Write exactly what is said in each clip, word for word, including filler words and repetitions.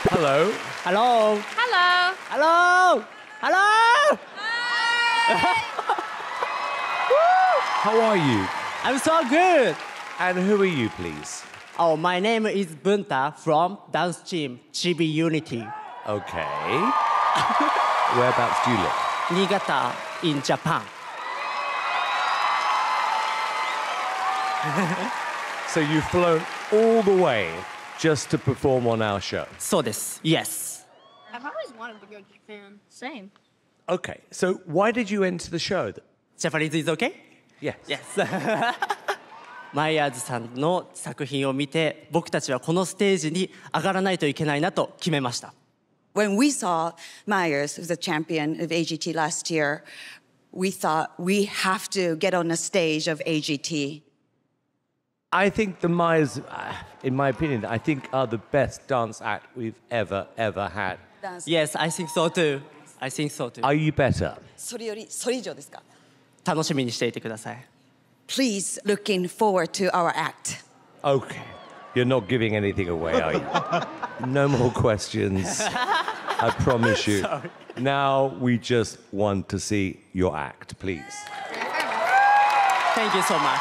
Hello. Hello. Hello. Hello. Hello. How are you? I'm so good. And who are you, please? Oh, my name is Bunta from dance team Chibi Unity. Okay. Whereabouts do you live? Niigata in Japan. So you've flown all the way just to perform on our show? So desu. Yes. I've always wanted to go to Japan. Same. Okay, so why did you enter the show? Japanese is okay? Yes. Yes. マイヤーズさんの作品を見て、僕たちはこのステージに上がらないといけないなと決めました。 When we saw Myers, who's the champion of A G T last year, we thought we have to get on the stage of A G T. I think the Mayas, uh, in my opinion, I think are the best dance act we've ever, ever had. Dance. Yes, I think so too. I think so too. Are you better? それより、それ以上ですか? 楽しみにしていてください。 Please, looking forward to our act. Okay. You're not giving anything away, are you? No more questions. I promise you. Sorry. Now we just want to see your act, please. Thank you so much.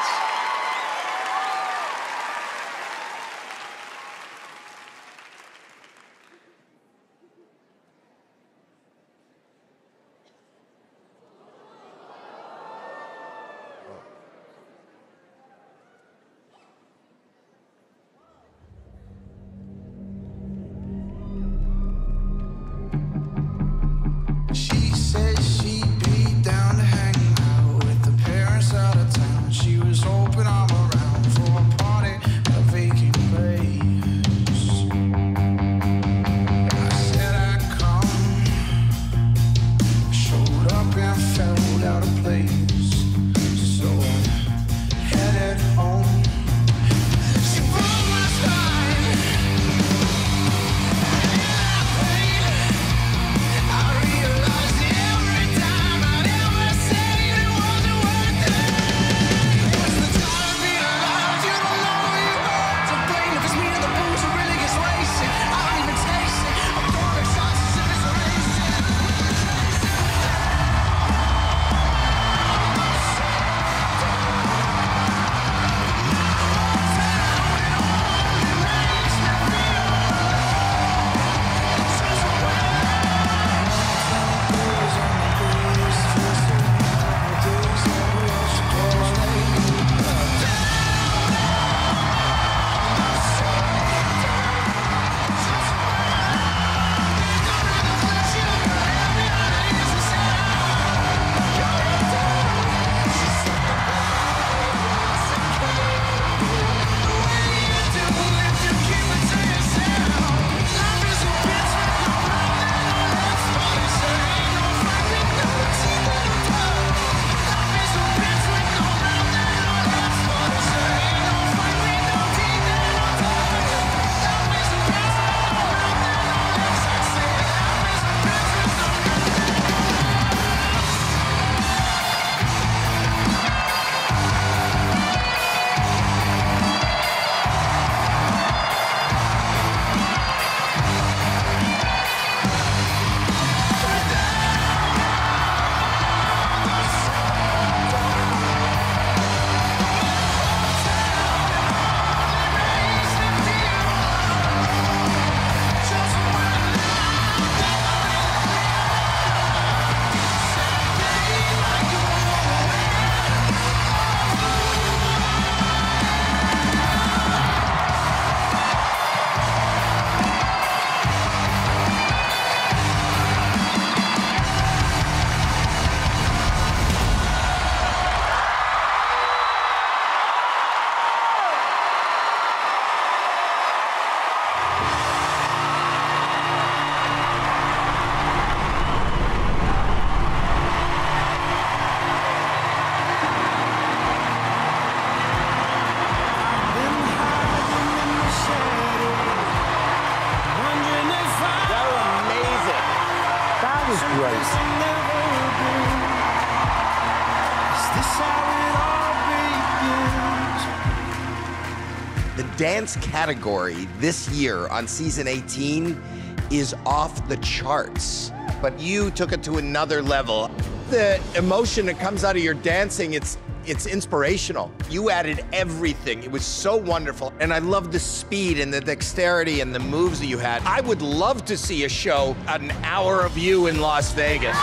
The dance category this year on season eighteen is off the charts, but you took it to another level. The emotion that comes out of your dancing, it's it's inspirational. You added everything. It was so wonderful. And I love the speed and the dexterity and the moves that you had. I would love to see a show, an hour of you in Las Vegas.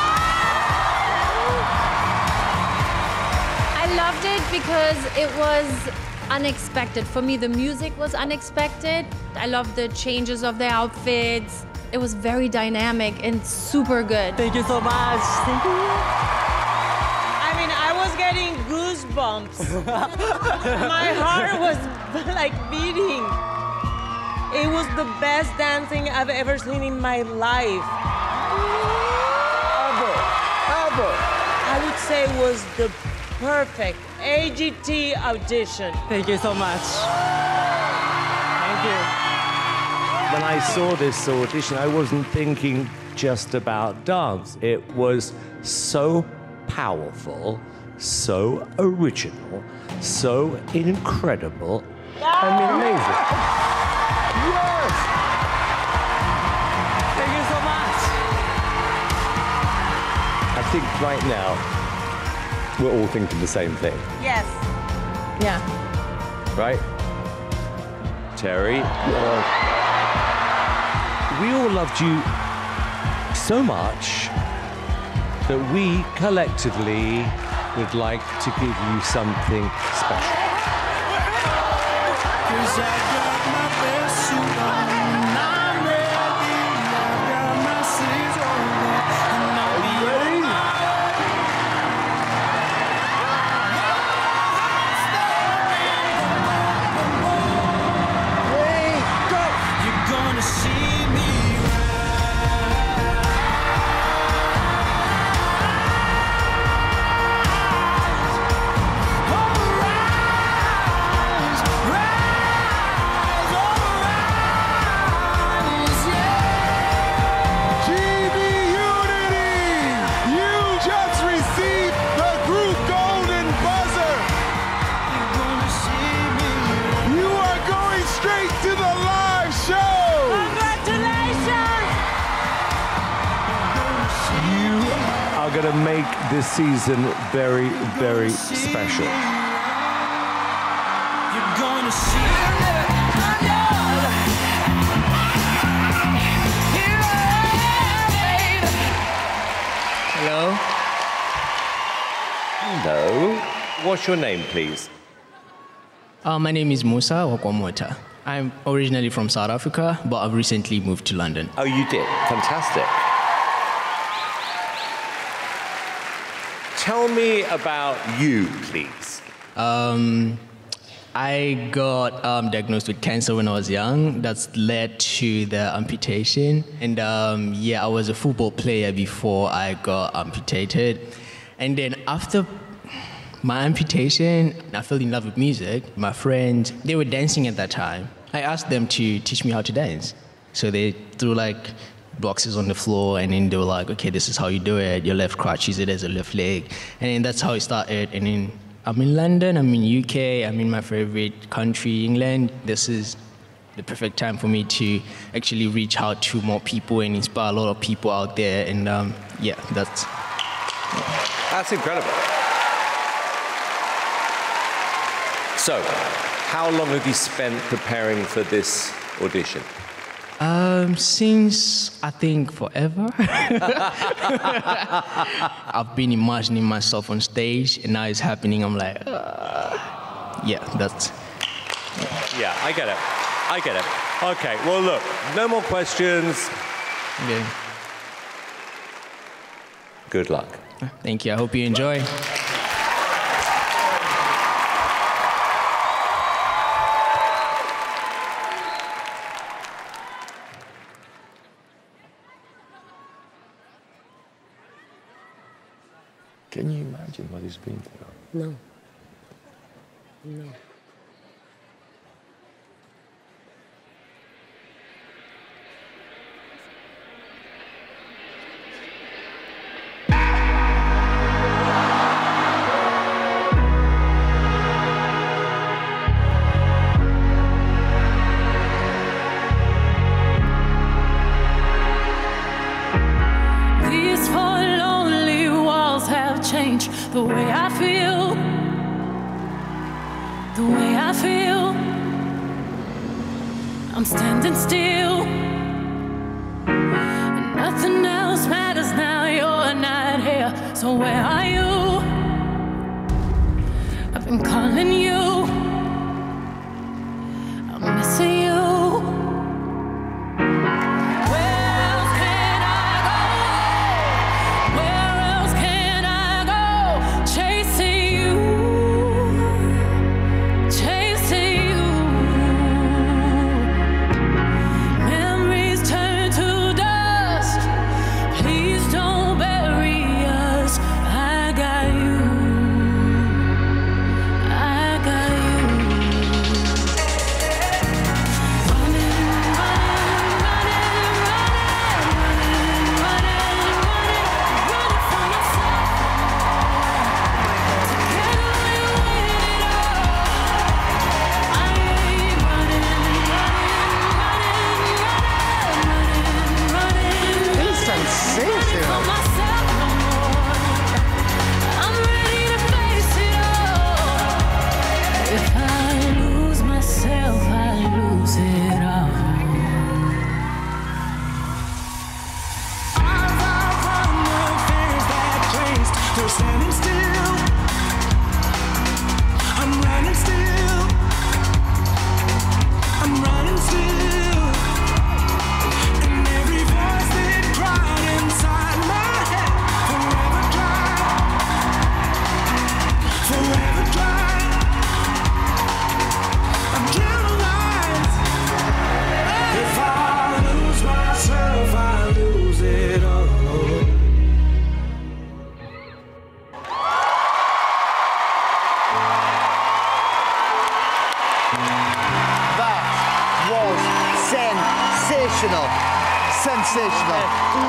I loved it because it was unexpected. For me, the music was unexpected. I loved the changes of the outfits. It was very dynamic and super good. Thank you so much. Thank you. I mean, I was getting goosebumps. My heart was like beating. It was the best dancing I've ever seen in my life. Ever, ever. I would say it was the perfect A G T audition. Thank you so much. Thank you. When I saw this audition, I wasn't thinking just about dance. It was so powerful, so original, so incredible. I mean, amazing. Yes! Thank you so much. I think right now, we're all thinking the same thing, Yes. Yeah. right? Terry? uh, We all loved you so much that we collectively would like to give you something special. Going to make this season very, very special. You're gonna see Hello. Hello. What's your name, please? Uh, my name is Musa Motha. I'm originally from South Africa, but I've recently moved to London. Oh, you did? Fantastic. Tell me about you, please. Um, I got um, diagnosed with cancer when I was young. That's led to the amputation. And um, yeah, I was a football player before I got amputated. And then after my amputation, I fell in love with music. My friends, they were dancing at that time. I asked them to teach me how to dance. So they threw like boxes on the floor, and then they were like, okay, this is how you do it. Your left crotch, use it as a left leg. And then that's how it started. And then I'm in London, I'm in U K, I'm in my favorite country, England. This is the perfect time for me to actually reach out to more people and inspire a lot of people out there. And um, yeah, that's... That's incredible. So, how long have you spent preparing for this audition? Um, since, I think, forever. I've been imagining myself on stage, and now it's happening. I'm like, uh, yeah, that's... Yeah, I get it. I get it. Okay, well, look, no more questions. Okay. Good luck. Thank you. I hope you enjoy. Can you imagine what he's been through? No. No. the way I feel, the way I feel. I'm standing still, and nothing else matters now. You're not here, so where are you? I've been calling you, I'm missing you. Sensational.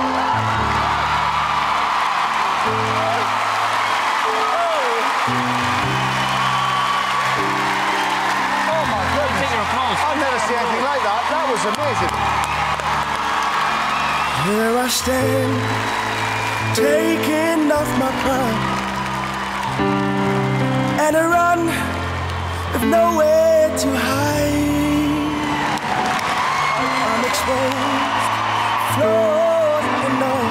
Oh my goodness. I've never seen anything like that. That was amazing. Here I stand, taking off my pride, and I run with nowhere to hide. I'm exposed. Flawed and all,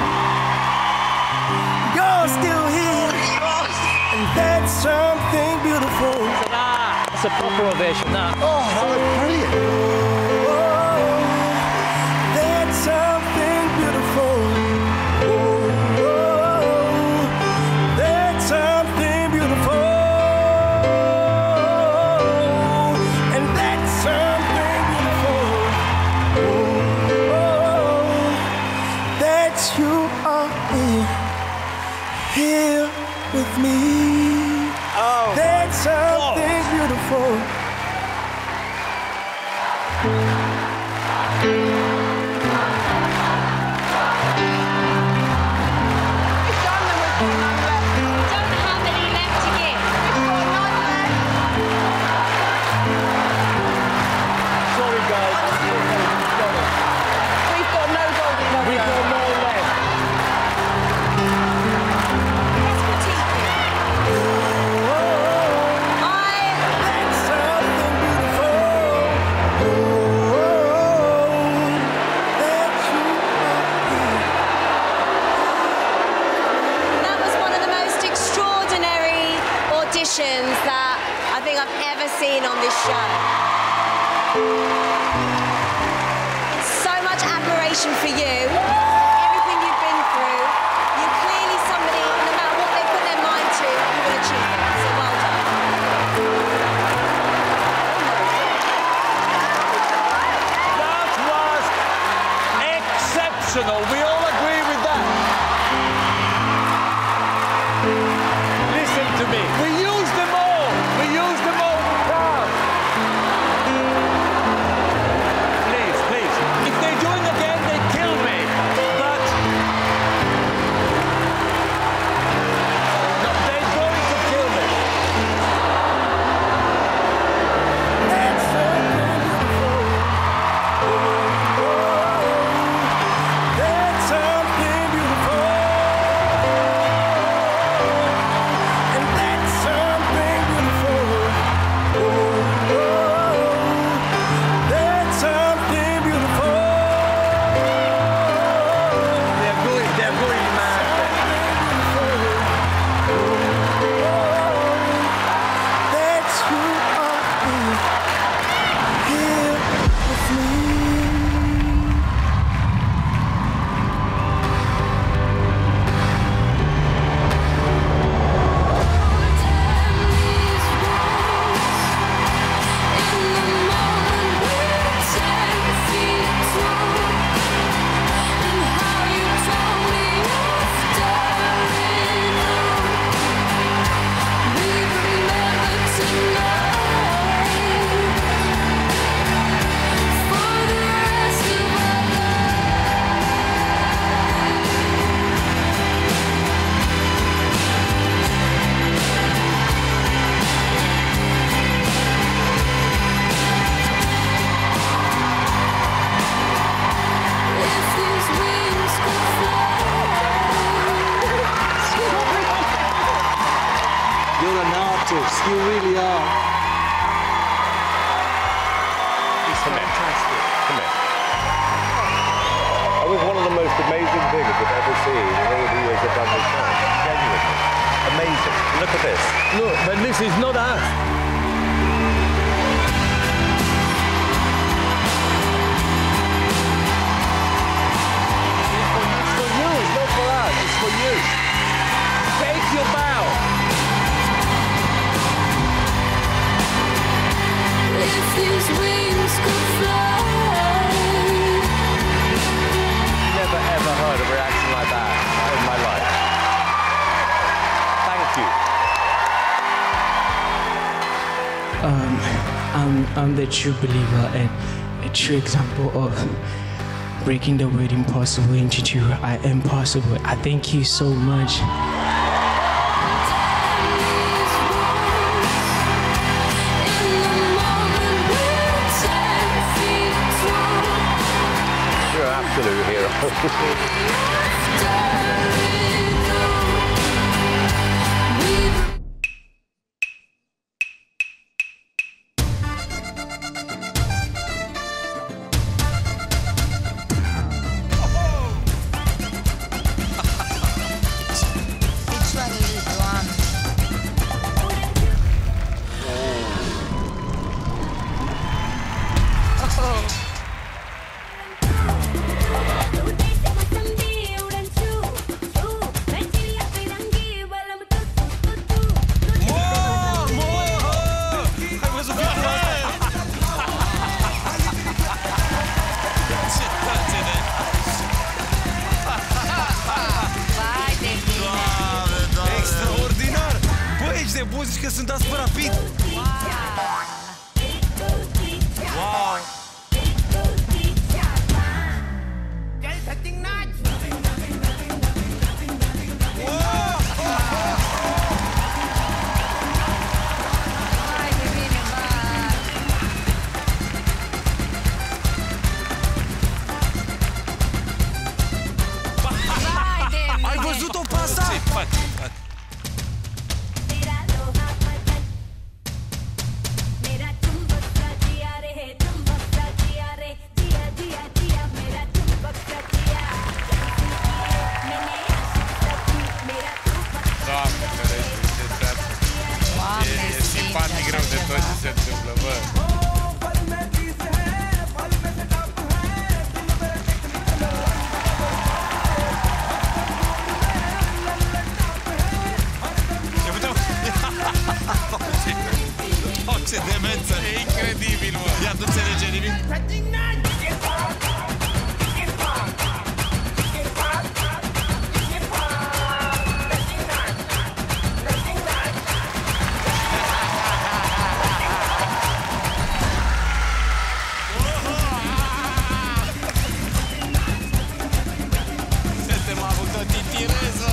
you're still here, and that's something beautiful. That's a proper ovation, that. Oh, that was brilliant. Oh, that's something beautiful. Oh, oh, that's something beautiful, and that's something beautiful. Oh. You are here, here with me. Oh, that's something beautiful. That I think I've ever seen on this show. So much admiration for you, everything you've been through. You're clearly somebody, no matter what they put their mind to, you will achieve it. So well done. That was exceptional. We all agree with that. Listen to me. We use them all. We use them all the time. Please, please. If they do it again, they kill me. But no, they're going to kill me. That's something beautiful. That's something beautiful. really are. It's fantastic. Come here. That was one of the most amazing things I've ever seen in all the years I've done this show. Genuinely. Amazing. Look at this. Look, but this is not us. It's for you, it's not for us, it's for you. Take your bow. If these wings could fly. Never ever heard a reaction like that in my life. Thank you. Um, I'm, I'm the true believer and a true example of breaking the word impossible into two. I am possible. I thank you so much. You're an absolute hero. Că sunt asupra fit. Wow! Wow! Ai văzut-o pe asta? Ce demență! E incredibil, mă! Ia, nu înțelege nimic? Suntem avut o titireză!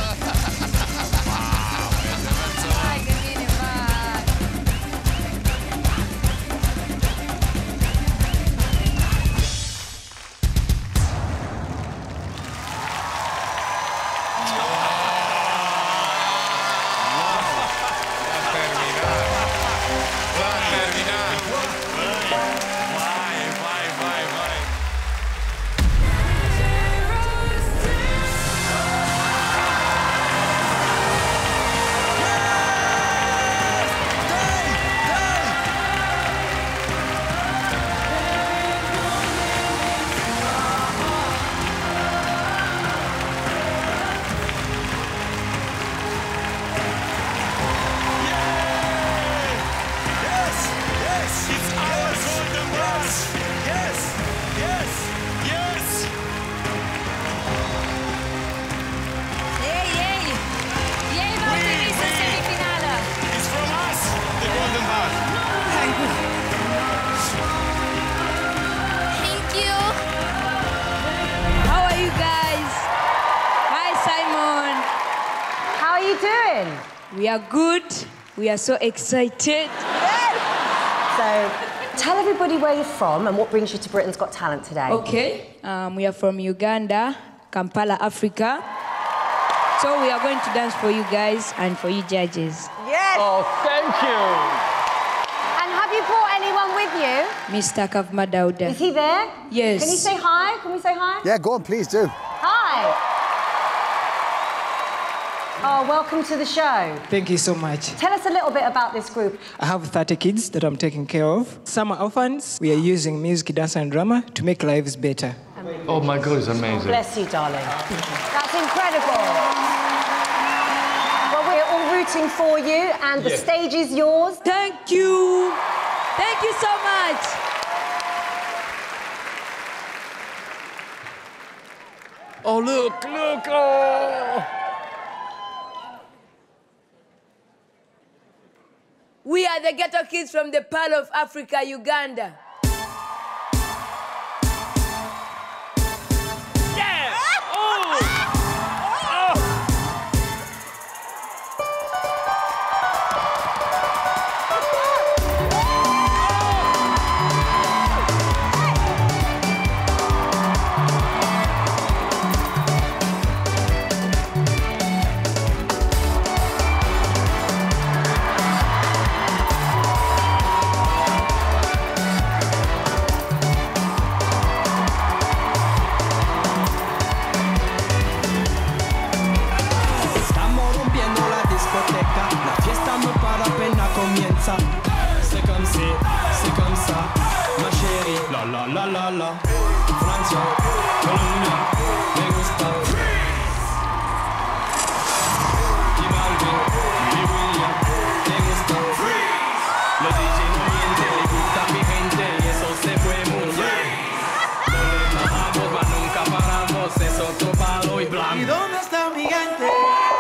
We are good. We are so excited. Yes! So, tell everybody where you're from and what brings you to Britain's Got Talent today. Okay. Um, we are from Uganda, Kampala, Africa. So we are going to dance for you guys and for you judges. Yes! Oh, thank you! Have you brought anyone with you? Mister Kavmadauda. Is he there? Yes. Can you say hi? Can we say hi? Yeah, go on, please do. Hi. Oh, welcome to the show. Thank you so much. Tell us a little bit about this group. I have thirty kids that I'm taking care of. Some are orphans. We are using music, dance, and drama to make lives better. Amazing. Oh my God, it's amazing. Oh, bless you, darling. That's incredible. Well, we're all rooting for you, and the Yeah. stage is yours. Thank you. Thank you so much. Oh, look, look, oh! We are the Ghetto Kids from the Pearl of Africa, Uganda. Yeah! Oh! Oh! La fiesta no para apenas comienza. C'est comme si, c'est comme ça, ma chérie. La la la la la. Francia, Colombia, me gusta. Y Balvin, y William, me gusta. Los D J no mienten, le gusta a mi gente y eso se fue muy bien. No le bajamos, mas nunca paramos, es otro palo y blanco. ¿Y dónde está mi gente?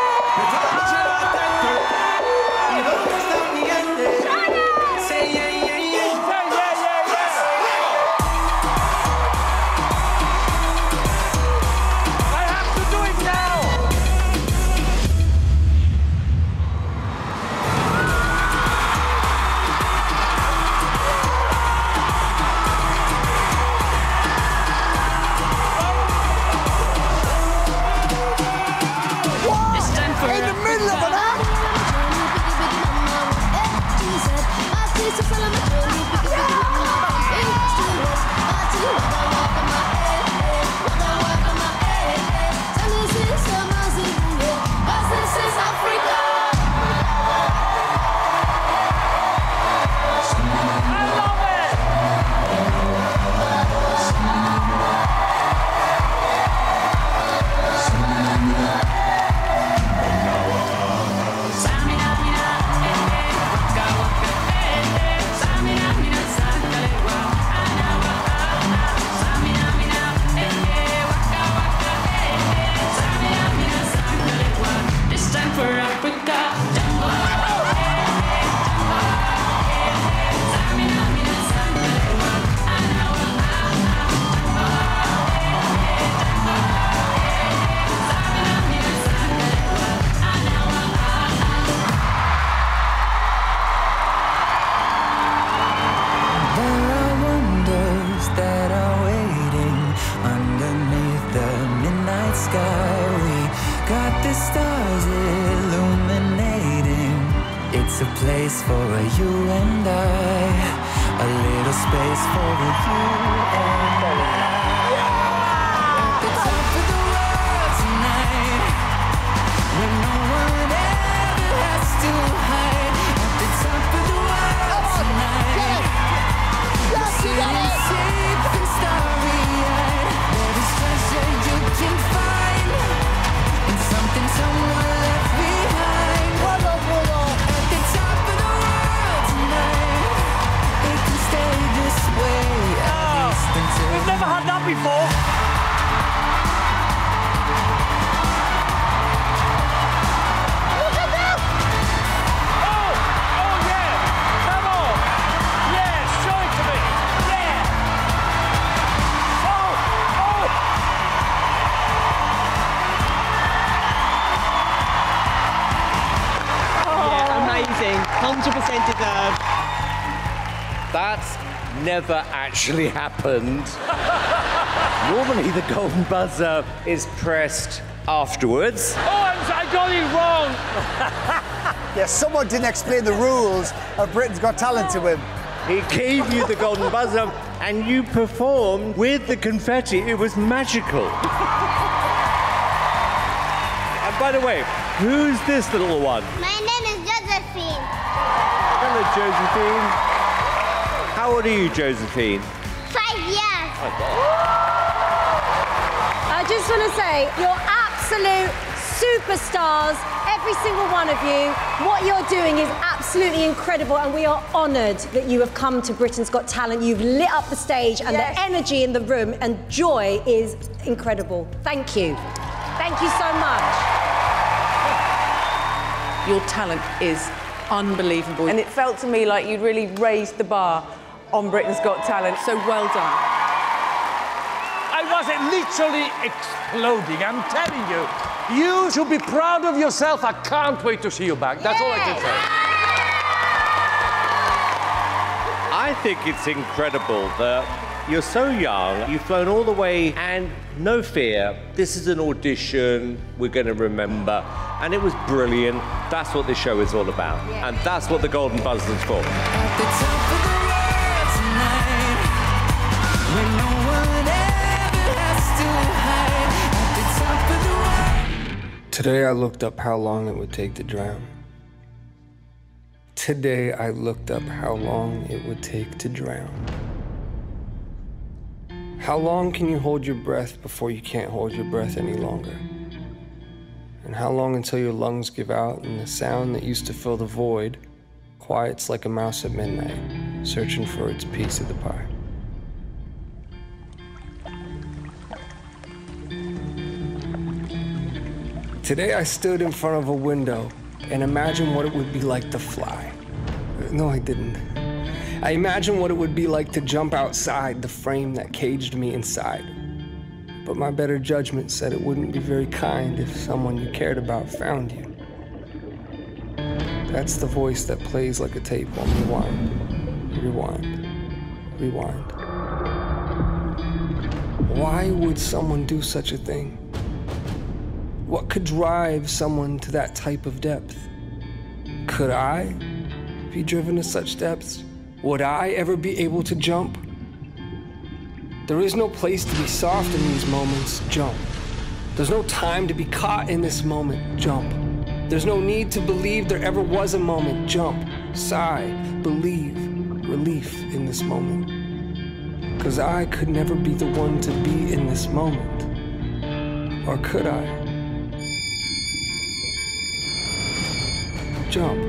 It's a place for a you and I, a little space for a you and I. At the top of the world tonight, where no one ever has to hide. At the top of the world tonight, we're sitting safe and starry-eyed. There is treasure you can find, and something someone left behind. We've never had that before. Look at that! Oh! Oh, yeah! Come on! Yeah, show it to me! Yeah! Oh! Oh! Yeah, amazing. one hundred percent deserved. That's never actually happened. Normally the golden buzzer is pressed afterwards. Oh, I got it wrong! Yeah, someone didn't explain the rules of Britain's Got Talent to him. He gave you the golden buzzer and you performed with the confetti. It was magical. And by the way, who's this little one? My name is Josephine. Hello, Josephine. How old are you, Josephine? Five years. Oh, God. I just want to say, you're absolute superstars, every single one of you. What you're doing is absolutely incredible, and we are honoured that you have come to Britain's Got Talent. You've lit up the stage, and yes. the energy in the room and joy is incredible. Thank you. Thank you so much. Your talent is unbelievable. And it felt to me like you'd really raised the bar on Britain's Got Talent, so well done. I was literally exploding, I'm telling you. You should be proud of yourself. I can't wait to see you back. That's all I can say. I think it's incredible that you're so young, you've flown all the way, and no fear. This is an audition we're going to remember. And it was brilliant. That's what this show is all about. Yeah. And that's what the Golden Buzzer's for. Today I looked up how long it would take to drown. Today I looked up how long it would take to drown. How long can you hold your breath before you can't hold your breath any longer? And how long until your lungs give out and the sound that used to fill the void quiets like a mouse at midnight, searching for its piece of the pie? Today I stood in front of a window and imagined what it would be like to fly. No, I didn't. I imagined what it would be like to jump outside the frame that caged me inside. But my better judgment said it wouldn't be very kind if someone you cared about found you. That's the voice that plays like a tape on rewind, rewind, rewind. Why would someone do such a thing? What could drive someone to that type of depth? Could I be driven to such depths? Would I ever be able to jump? There is no place to be soft in these moments, jump. There's no time to be caught in this moment, jump. There's no need to believe there ever was a moment, jump. Sigh, believe, relief in this moment. 'Cause I could never be the one to be in this moment. Or could I? Jump.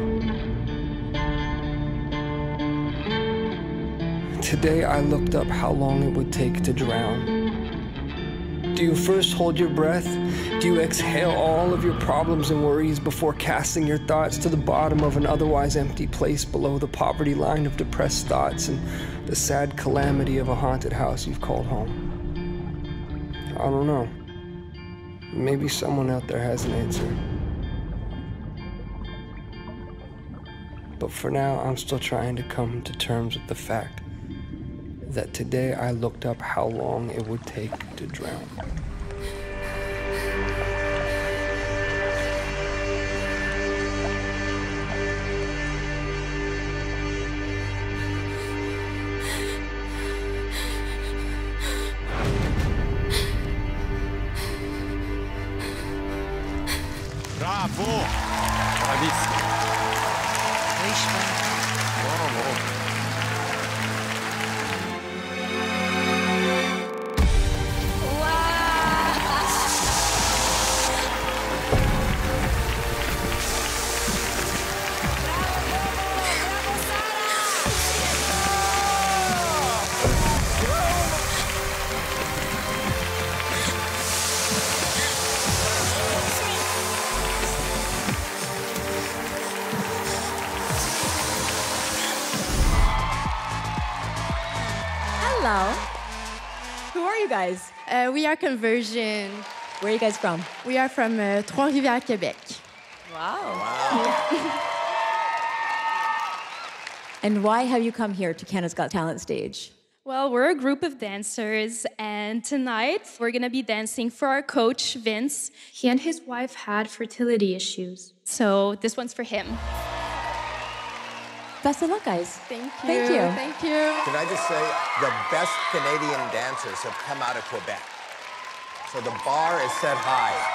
Today I looked up how long it would take to drown. Do you first hold your breath? Do you exhale all of your problems and worries before casting your thoughts to the bottom of an otherwise empty place below the poverty line of depressed thoughts and the sad calamity of a haunted house you've called home? I don't know. Maybe someone out there has an answer. But for now, I'm still trying to come to terms with the fact that today I looked up how long it would take to drown. Bravo! Bravissimo. Hello. Who are you guys? Uh, we are Conversion. Where are you guys from? We are from uh, Trois-Rivières, Quebec. Wow. And why have you come here to Canada's Got Talent stage? Well, we're a group of dancers, and tonight we're gonna be dancing for our coach, Vince. He and his wife had fertility issues, so this one's for him. Best of luck, guys. Thank you. Thank you. Thank you. Can I just say, the best Canadian dancers have come out of Quebec. So the bar is set high.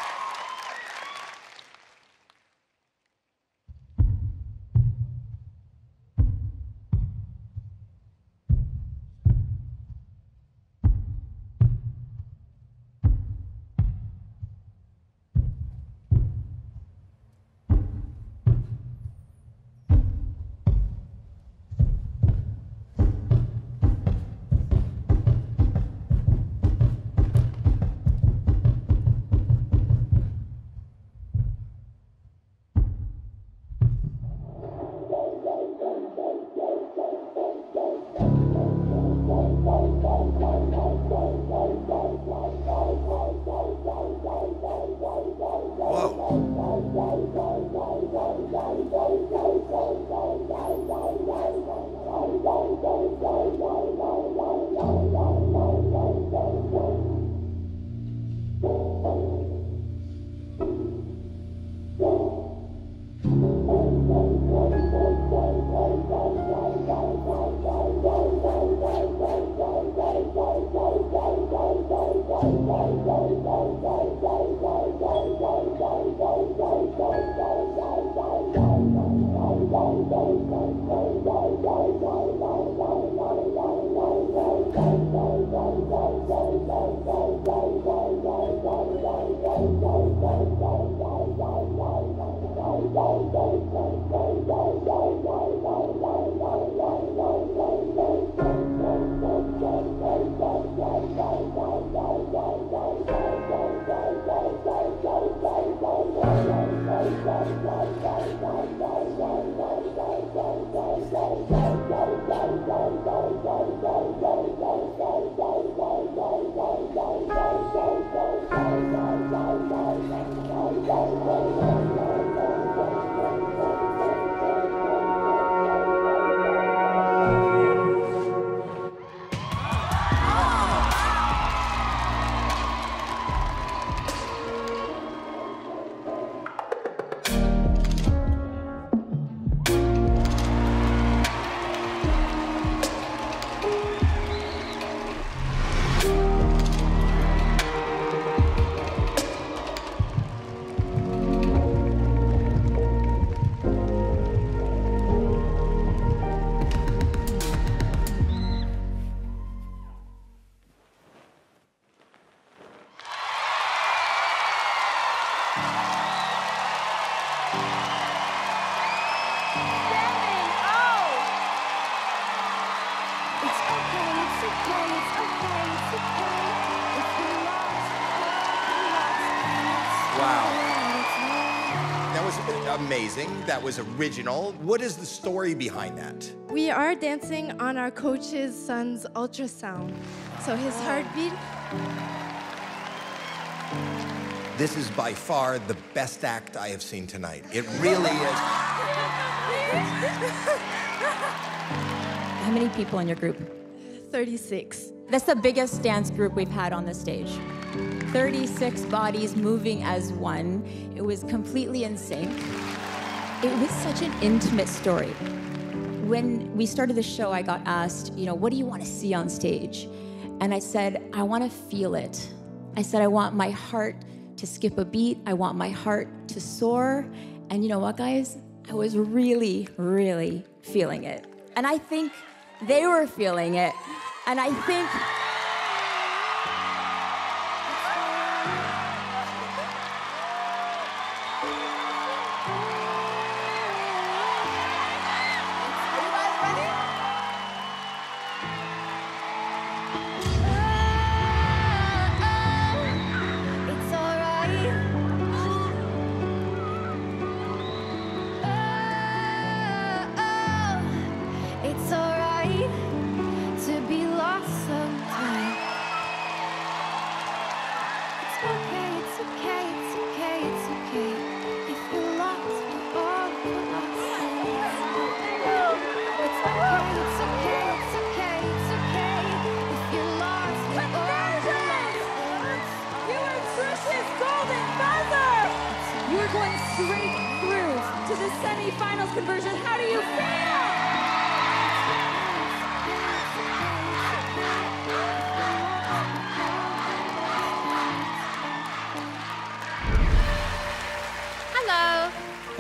Amazing. That was original. What is the story behind that? We are dancing on our coach's son's ultrasound. So his heartbeat. This is by far the best act I have seen tonight. It really is. How many people in your group? thirty-six. That's the biggest dance group we've had on the stage. thirty-six bodies moving as one. It was completely in sync. It was such an intimate story. When we started the show, I got asked, you know, what do you want to see on stage? And I said, I want to feel it. I said, I want my heart to skip a beat. I want my heart to soar. And you know what, guys? I was really, really feeling it. And I think they were feeling it. And I think... Straight through to the semifinals conversion. How do you feel?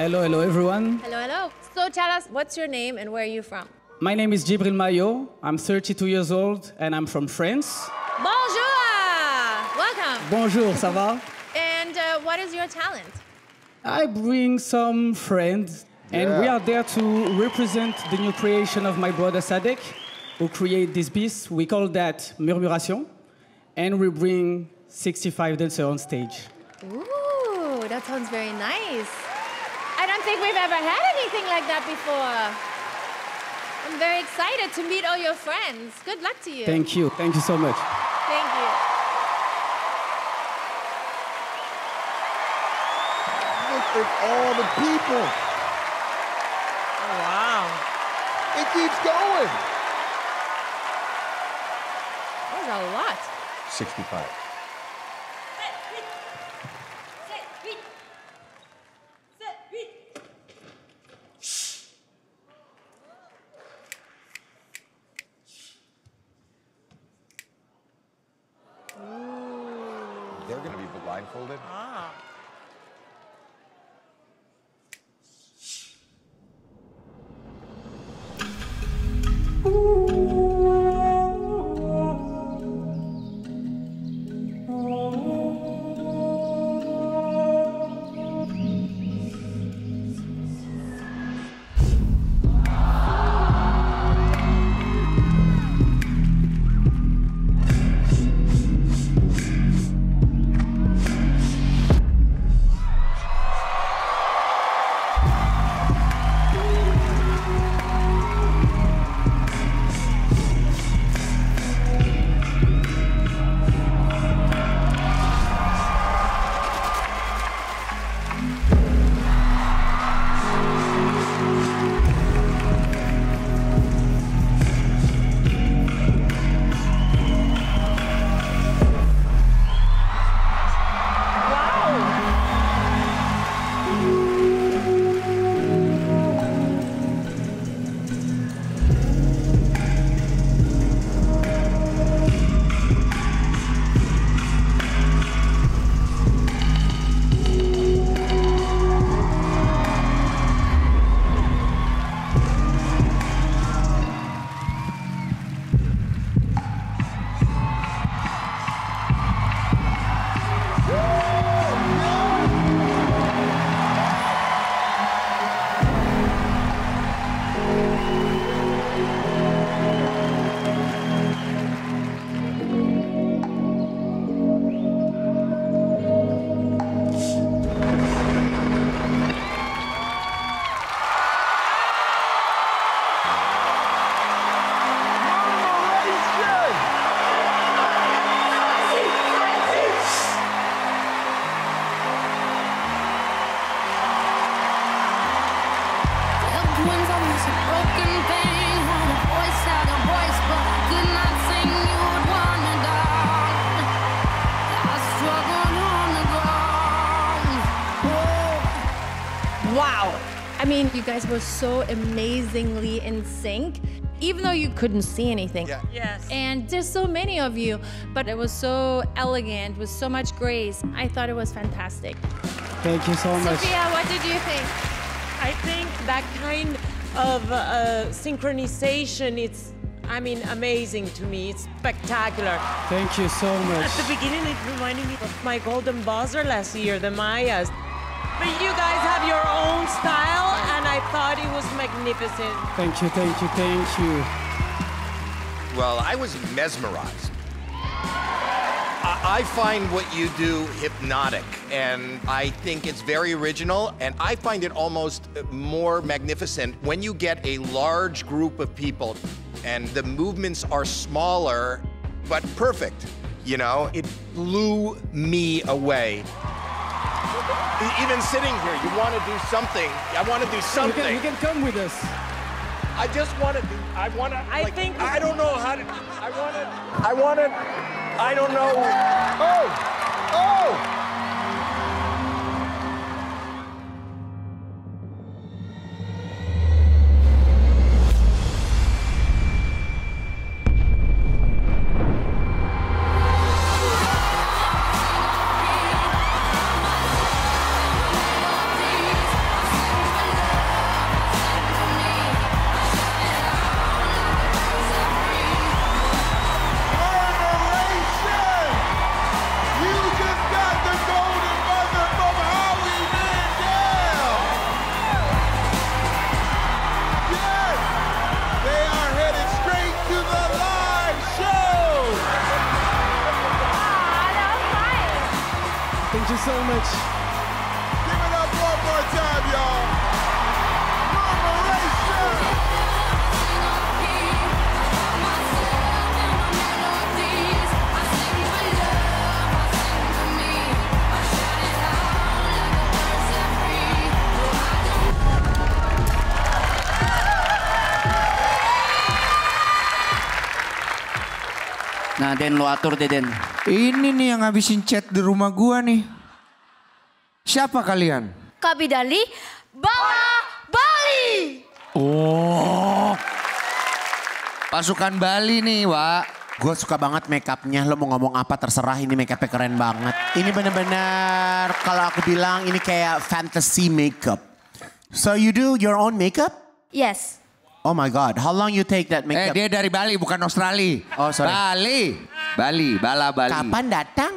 Hello, hello, everyone. Hello, hello. So tell us, what's your name and where are you from? My name is Djibril Mayo. I'm thirty-two years old and I'm from France. Bonjour! Welcome. Bonjour, ça va? And uh, what is your talent? I bring some friends and Yeah. we are there to represent the new creation of my brother Sadek, who created this piece. We call that Murmuration. And we bring sixty-five dancers on stage. Ooh, that sounds very nice. I don't think we've ever had anything like that before. I'm very excited to meet all your friends. Good luck to you. Thank you. Thank you so much. Thank you. Look at all the people. Oh, wow. It keeps going. That was a lot. sixty-five. They're going to be blindfolded. Ah. Wow. I mean, you guys were so amazingly in sync, even though you couldn't see anything. Yeah. Yes. And there's so many of you, but it was so elegant, with so much grace. I thought it was fantastic. Thank you so much. Sophia, what did you think? I think that kind of uh, synchronization, it's, I mean, amazing to me. It's spectacular. Thank you so much. At the beginning, it reminded me of my golden buzzer last year, the Mayas. But you guys have your own style, and I thought it was magnificent. Thank you, thank you, thank you. Well, I was mesmerized. I, I find what you do hypnotic, and I think it's very original, and I find it almost more magnificent when you get a large group of people and the movements are smaller, but perfect. You know, it blew me away. Even sitting here, you want to do something. I want to do something. You can, you can come with us. I just want to do, I want to, I like, think- I don't know how to, I want to, I want to, I don't know. Oh, oh. Thank you so much. Give it up one more time, y'all. Murmuration. Nah, Den, lo atur deh, Den. Ini nih yang ngabisin chat di rumah gua nih. Siapa kalian? Kabidali, Bala, Bali. Oh. Pasukan Bali nih, Wak. Gue suka banget make upnya. Lo mau ngomong apa terserah, ini make upnya keren banget. Ini bener-bener kalau aku bilang ini kayak fantasy makeup. So you do your own makeup? Yes. Oh my God, how long you take that makeup? Eh, dia dari Bali, bukan Australia. Oh, sorry. Bali. Bali, Bala, Bali. Kapan datang?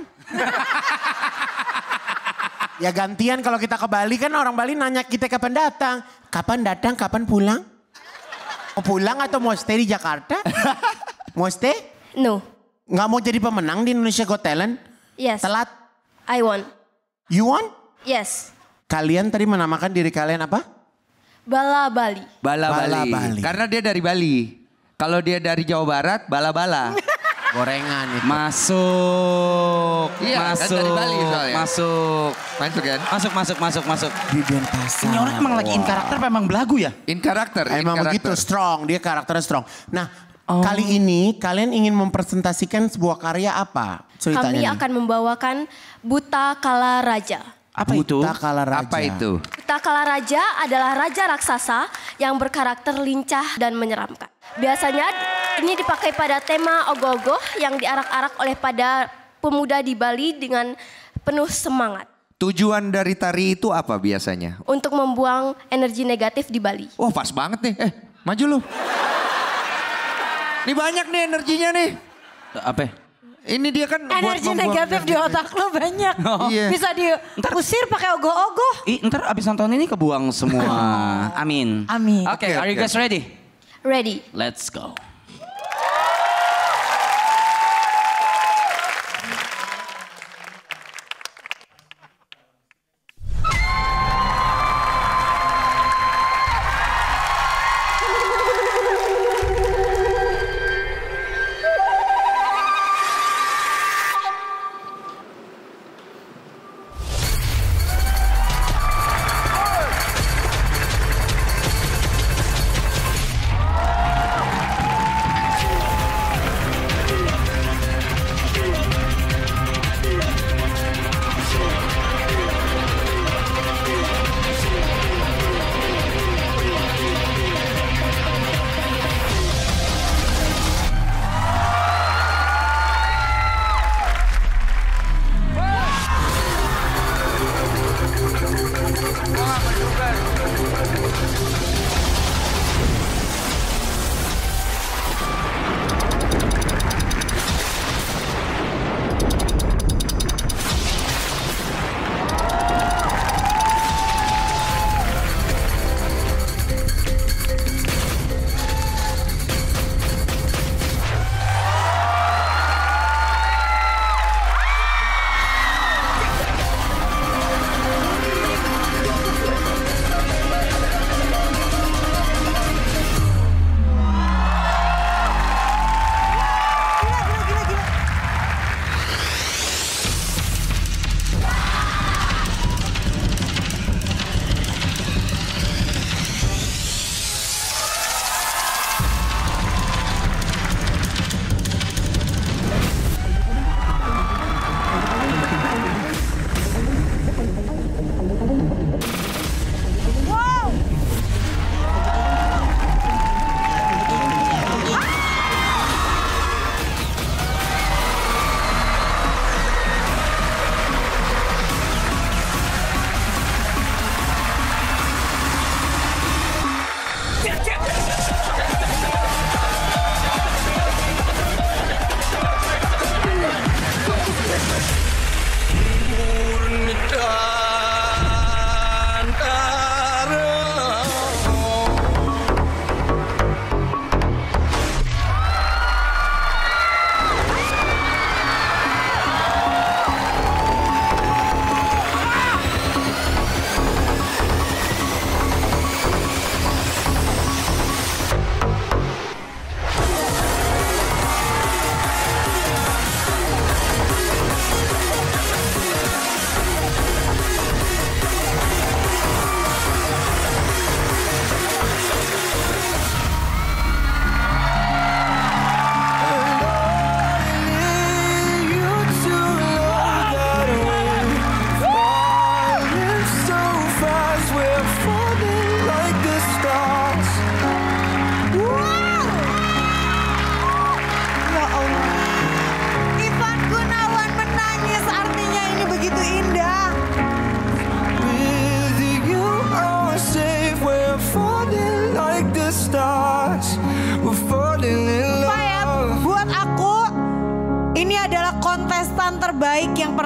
Ya gantian kalau kita ke Bali kan orang Bali nanya kita kapan datang. Kapan datang, kapan pulang? Mau pulang atau mau stay di Jakarta? Mau stay? No. Nggak mau jadi pemenang di Indonesia Got Talent? Yes. Telat? I won. You won? Yes. Kalian tadi menamakan diri kalian apa? Bala Bali. Bala, Bala Bali. Bali. Karena dia dari Bali. Kalau dia dari Jawa Barat, Bala-Bala. Gorengan itu. Masuk. Iya, kan masuk. dari Bali soalnya. Masuk. Masuk kan? Masuk, masuk, masuk, masuk. Di Denpasar. Ini orang emang lagi in karakter apa emang belagu ya? In karakter. Emang in begitu, karakter. strong. Dia karakternya strong. Nah, oh. kali ini kalian ingin mempresentasikan sebuah karya apa? Ceritanya Kami nih. akan membawakan Buta Kala Raja. Apa itu? Buta Kala Raja. Apa itu? Buta Kala Raja adalah raja raksasa yang berkarakter lincah dan menyeramkan. Biasanya ini dipakai pada tema ogoh-ogoh yang diarak-arak oleh pada pemuda di Bali dengan penuh semangat. Tujuan dari tari itu apa biasanya? Untuk membuang energi negatif di Bali. Wah, pas banget nih. Eh, maju lu. Ini banyak nih energinya nih. Apa? Ini dia kan energi buat negatif di otak lo banyak. Oh. Iya. Bisa diusir pakai ogoh-ogoh. Ih, ntar abis nonton ini kebuang semua. Amin. Amin. Oke, okay, are you guys ready? Ready. Let's go.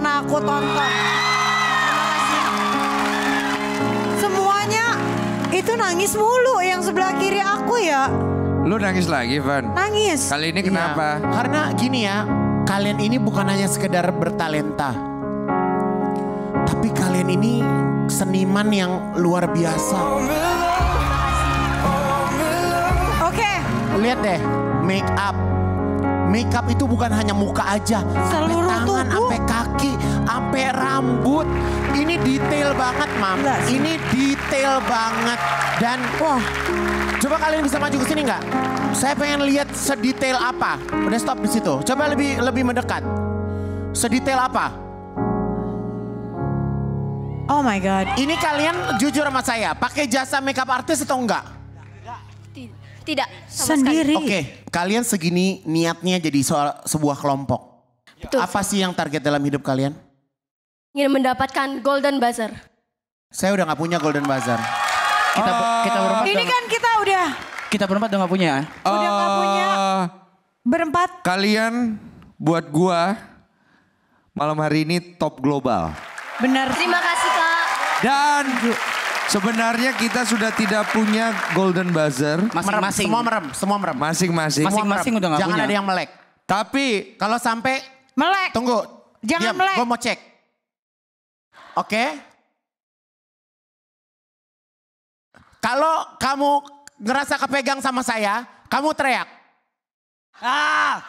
pernah aku tonton. Semuanya itu nangis mulu yang sebelah kiri aku ya. Lu nangis lagi, Van? Nangis. Kali ini kenapa? Iya, karena gini ya, kalian ini bukan hanya sekedar bertalenta. Tapi kalian ini seniman yang luar biasa. Oke. Okay. Lihat deh, make up. Make up itu bukan hanya muka aja. Seluruh sampai tangan, sampai kaki, sampai rambut. Ini detail banget, Mam. Ini detail banget. Dan wah, coba kalian bisa maju ke sini nggak? Saya pengen lihat sedetail apa. Udah stop di situ. Coba lebih lebih mendekat. Sedetail apa? Oh my God. Ini kalian jujur sama saya, pakai jasa makeup artist atau enggak? Tidak. Sendiri. Oke, okay. Kalian segini niatnya jadi soal, sebuah kelompok. Betul. Apa sih yang target dalam hidup kalian? Ingin mendapatkan golden buzzer. Saya udah nggak punya golden buzzer. Kita kita berempat. Ini kan kita udah. Kita berempat udah nggak punya. Udah nggak punya. Berempat. Kalian buat gua malam hari ini top global. Benar. Terima kasih Kak. Dan sebenarnya kita sudah tidak punya golden buzzer. Masing-masing. Semua merem, semua merem. Masing-masing. Masing-masing udah nggak punya. Jangan ada yang melek. Tapi kalau sampai melek. Tunggu. Jangan diam, melek. Gue mau cek. Oke. Okay. Kalau kamu ngerasa kepegang sama saya, kamu teriak. Ah.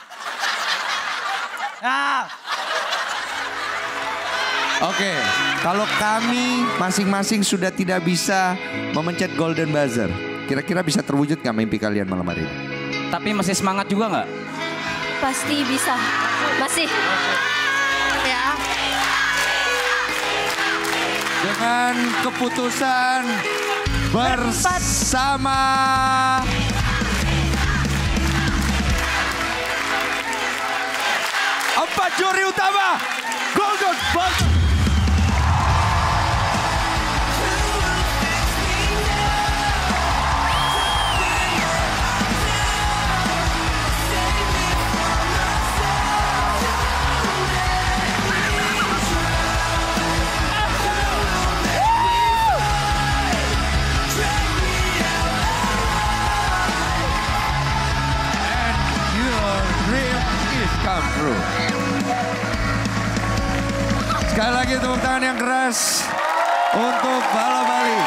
Ah. Oke, kalau kami masing-masing sudah tidak bisa memencet golden buzzer, kira-kira bisa terwujud nggak mimpi kalian malam hari ini? Tapi masih semangat juga nggak? Pasti bisa. Masih. Ya. Dengan keputusan bersama empat juri utama golden buzzer. Come through. Sekali lagi tepuk tangan yang keras untuk Bala Bali.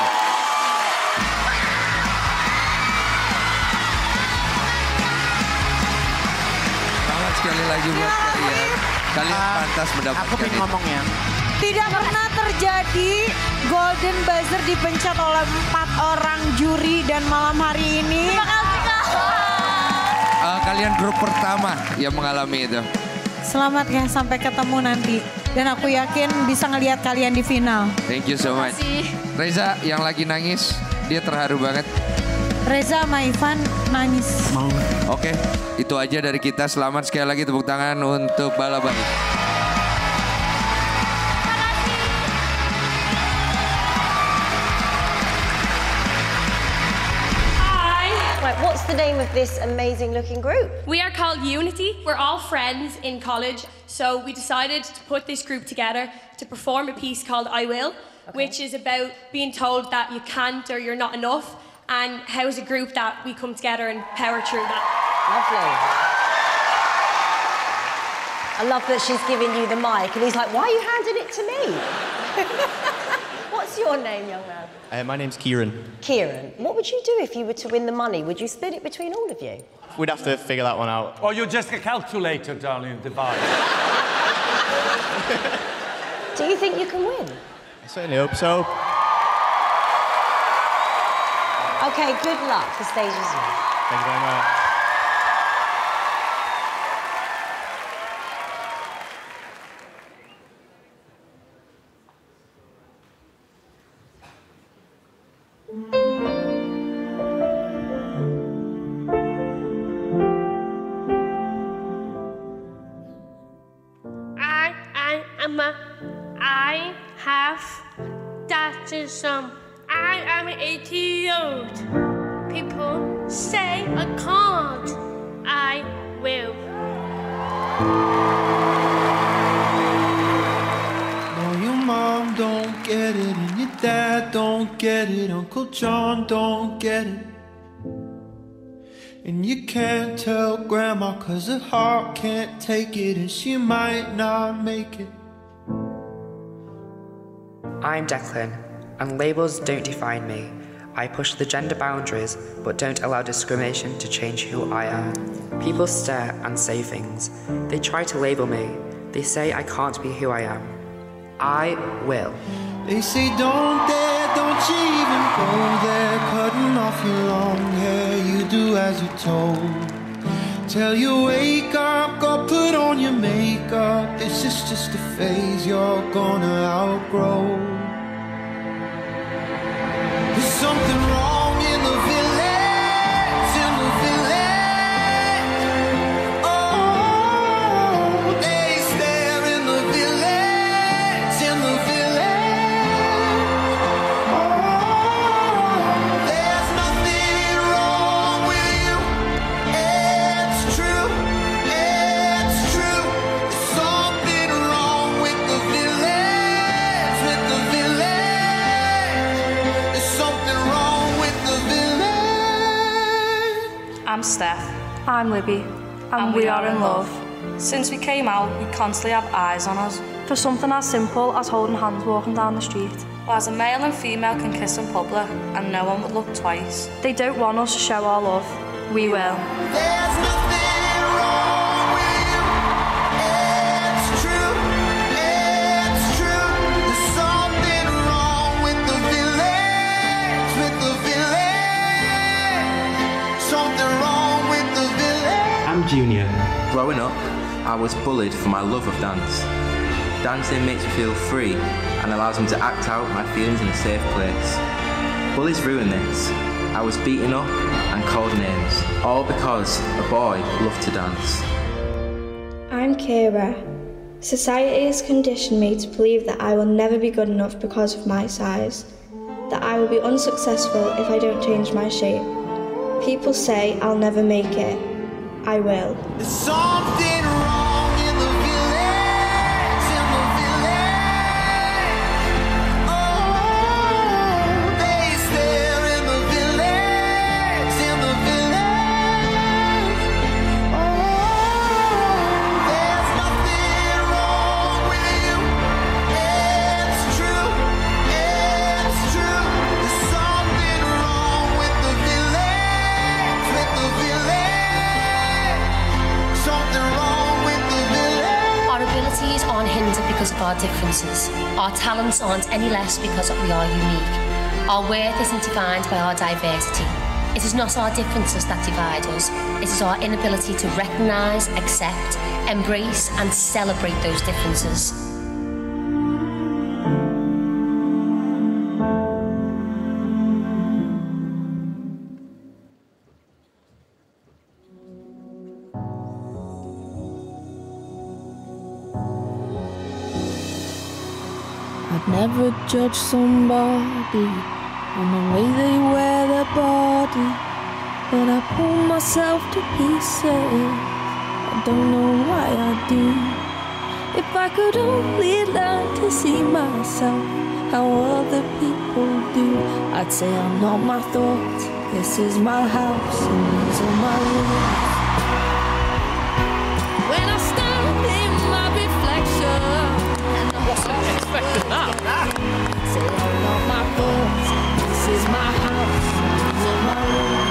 Selamat sekali lagi buat kalian. Kalian uh, pantas mendapatkan Aku pengen ngomong ya. Tidak pernah terjadi golden buzzer dipencet oleh empat orang juri dan malam hari ini. Terima kasih Kak. Uh, kalian grup pertama yang mengalami itu. Selamat ya, sampai ketemu nanti. Dan aku yakin bisa ngelihat kalian di final. Thank you so much. Reza yang lagi nangis, dia terharu banget. Reza sama Ivan nangis. Oke, okay, itu aja dari kita. Selamat sekali lagi, tepuk tangan untuk Bala Bali. What's the name of this amazing looking group? We are called Unity. We're all friends in college, so we decided to put this group together to perform a piece called I Will, okay. which is about being told that you can't or you're not enough, and how as a group that we come together and power through that. Lovely. I love that she's giving you the mic and he's like, why are you handing it to me? What's your name, young man? Uh, my name's Kieran. Kieran, what would you do if you were to win the money? Would you split it between all of you? We'd have to figure that one out. Or you're just a calculator, darling, divide. Do you think you can win? I certainly hope so. Okay, good luck. The stage is yours. Thank you very much. I, I am a, I have autism. I am eighty-eight. People say I can't. I will. get it, and your dad don't get it, Uncle John don't get it. And you can't tell Grandma cause her heart can't take it, and she might not make it. I'm Declan, and labels don't define me. I push the gender boundaries, but don't allow discrimination to change who I am. People stare and say things. They try to label me. They say I can't be who I am. I will. They say don't dare, don't you even go there, cutting off your long hair, you do as you're told. Tell you wake up, go put on your makeup, this is just a phase you're gonna outgrow. There's something wrong in the village, in the village. Oh, they stare in the village, in the village. Oh, there's nothing wrong with you. It's true, it's true. There's something wrong with the village, with the village. There's something wrong with the village. I'm Steph. I'm Libby. And, and we, we are in love. Since we came out, we constantly have eyes on us. For something as simple as holding hands walking down the street. Well, as a male and female can kiss in public, and no one would look twice. They don't want us to show our love. We will. There's nothing wrong with you. It's true, it's true. There's something wrong with the village, with the village. Something wrong with the village. I'm Junior. Growing up, I was bullied for my love of dance. Dancing makes me feel free and allows me to act out my feelings in a safe place. Bullies ruin this. I was beaten up and called names, all because a boy loved to dance. I'm Kira. Society has conditioned me to believe that I will never be good enough because of my size, that I will be unsuccessful if I don't change my shape. People say I'll never make it. I will. There's something wrong in the village, in the village. Oh, they stare in the village, in the village. Oh, there's nothing wrong with you. It's true, it's true. There's something wrong with the village, with the village. Something wrong with the village. Our abilities aren't hindered because of our differences. Our talents aren't any less because we are unique. Our worth isn't defined by our diversity. It is not our differences that divide us. It is our inability to recognise, accept, embrace and celebrate those differences. I'd never judge somebody on the way they wear their body, but I pull myself to pieces. I don't know why I do. If I could only learn to see myself how other people do, I'd say I'm not my thoughts. This is my house and these are my rules. When I stand in my reflection, wasn't expecting that. say I'm not my thoughts. This is my house and these are my rules.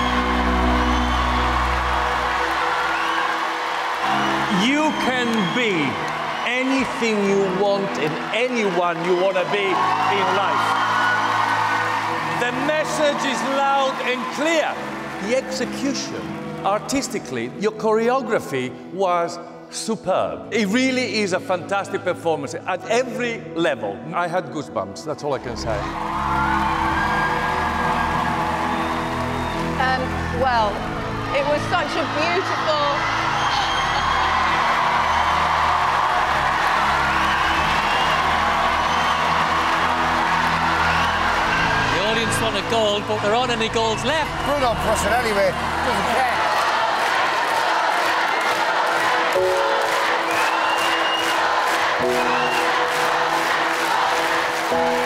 You can be anything you want and anyone you want to be in life. The message is loud and clear. The execution, artistically, your choreography was superb. It really is a fantastic performance at every level. I had goosebumps, that's all I can say. Um, well, it was such a beautiful... The audience want a gold, but there aren't any golds left. Bruno plus it anyway. Doesn't care. Thank you.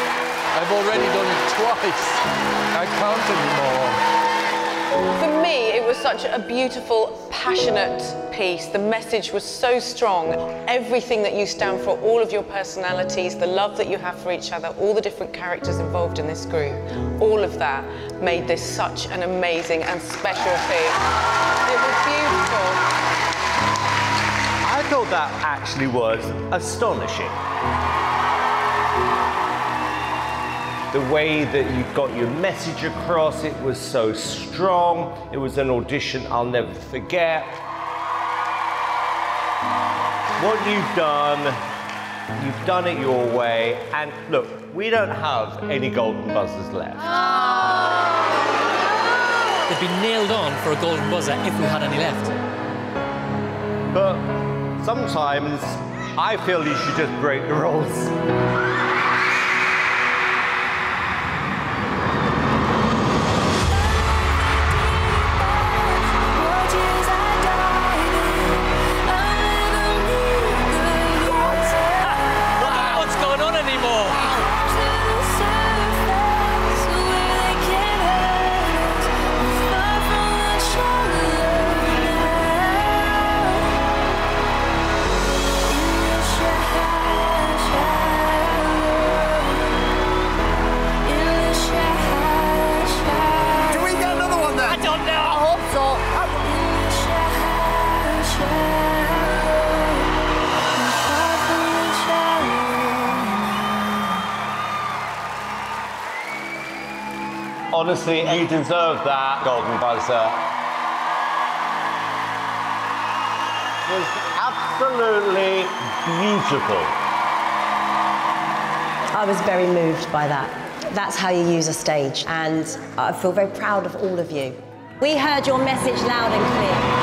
I've already done it twice. I can't anymore. For me, it was such a beautiful, passionate piece. The message was so strong. Everything that you stand for, all of your personalities, the love that you have for each other, all the different characters involved in this group, all of that made this such an amazing and special piece. It was beautiful. I thought that actually was astonishing. The way that you got your message across, it was so strong. It was an audition I'll never forget. What you've done, you've done it your way. And look, we don't have any golden buzzers left. They'd be nailed on for a golden buzzer if we had any left. But sometimes I feel you should just break the rules. Honestly, you deserve that golden buzzer. It was absolutely beautiful. I was very moved by that. That's how you use a stage, and I feel very proud of all of you. We heard your message loud and clear.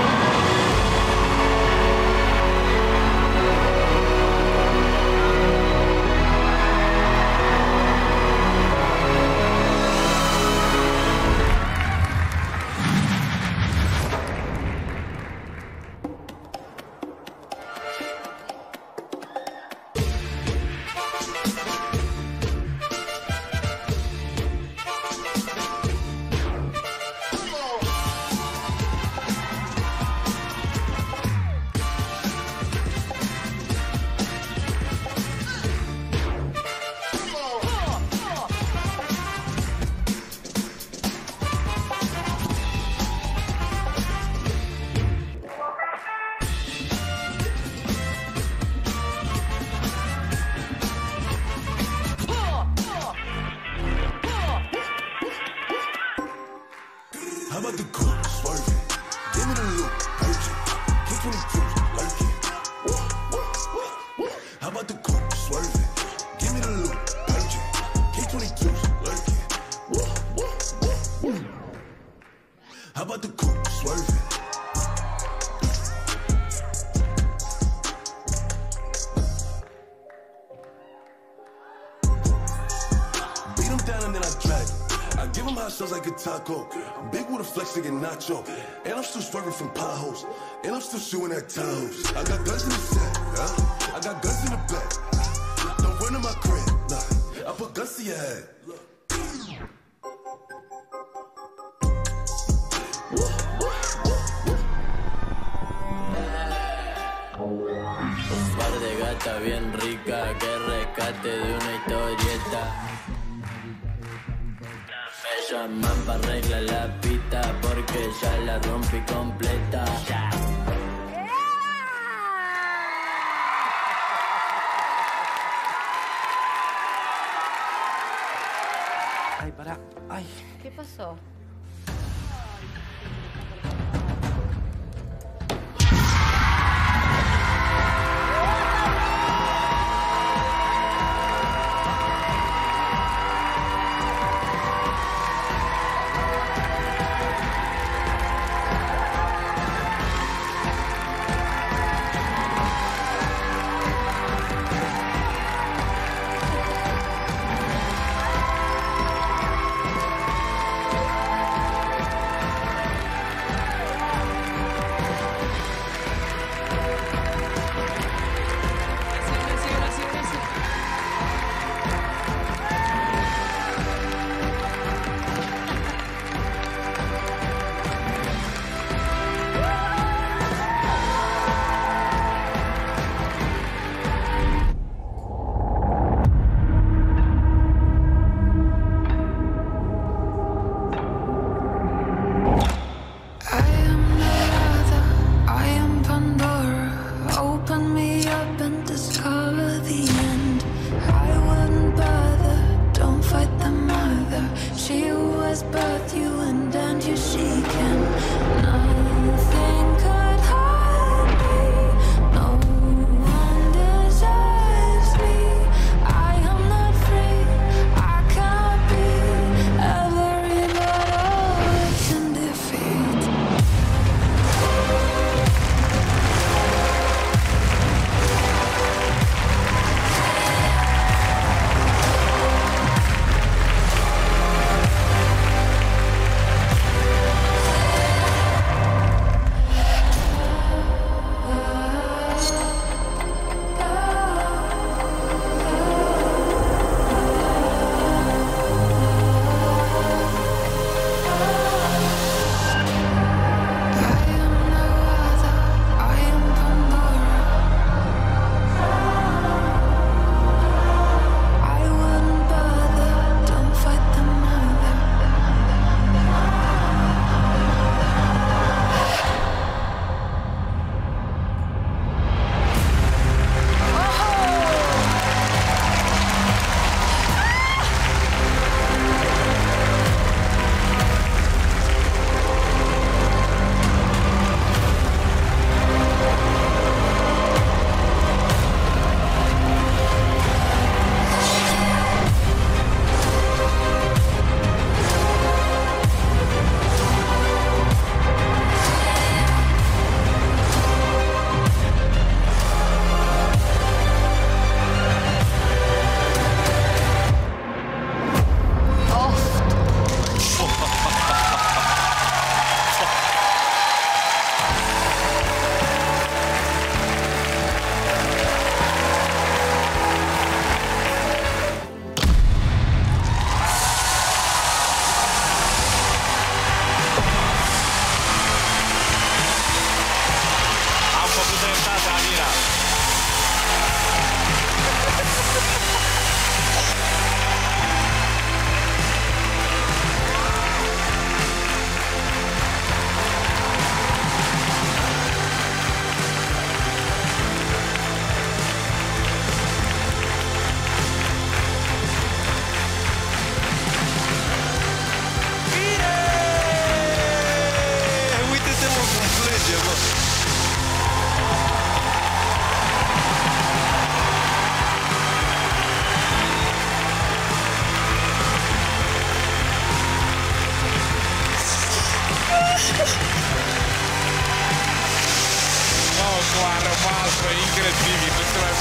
Taco. I'm big with a flex like a nacho. And I'm still swerving from potholes. And I'm still shooting at toes. I got guns in the set, huh? I got guns in the back. Don't run in my crib, nah. I put guns to your head. Un par de gatas bien ricas que rescate de una historieta. Me llaman para arreglar la pista porque ya la rompí completa. Ay, para. Ay. ¿Qué pasó?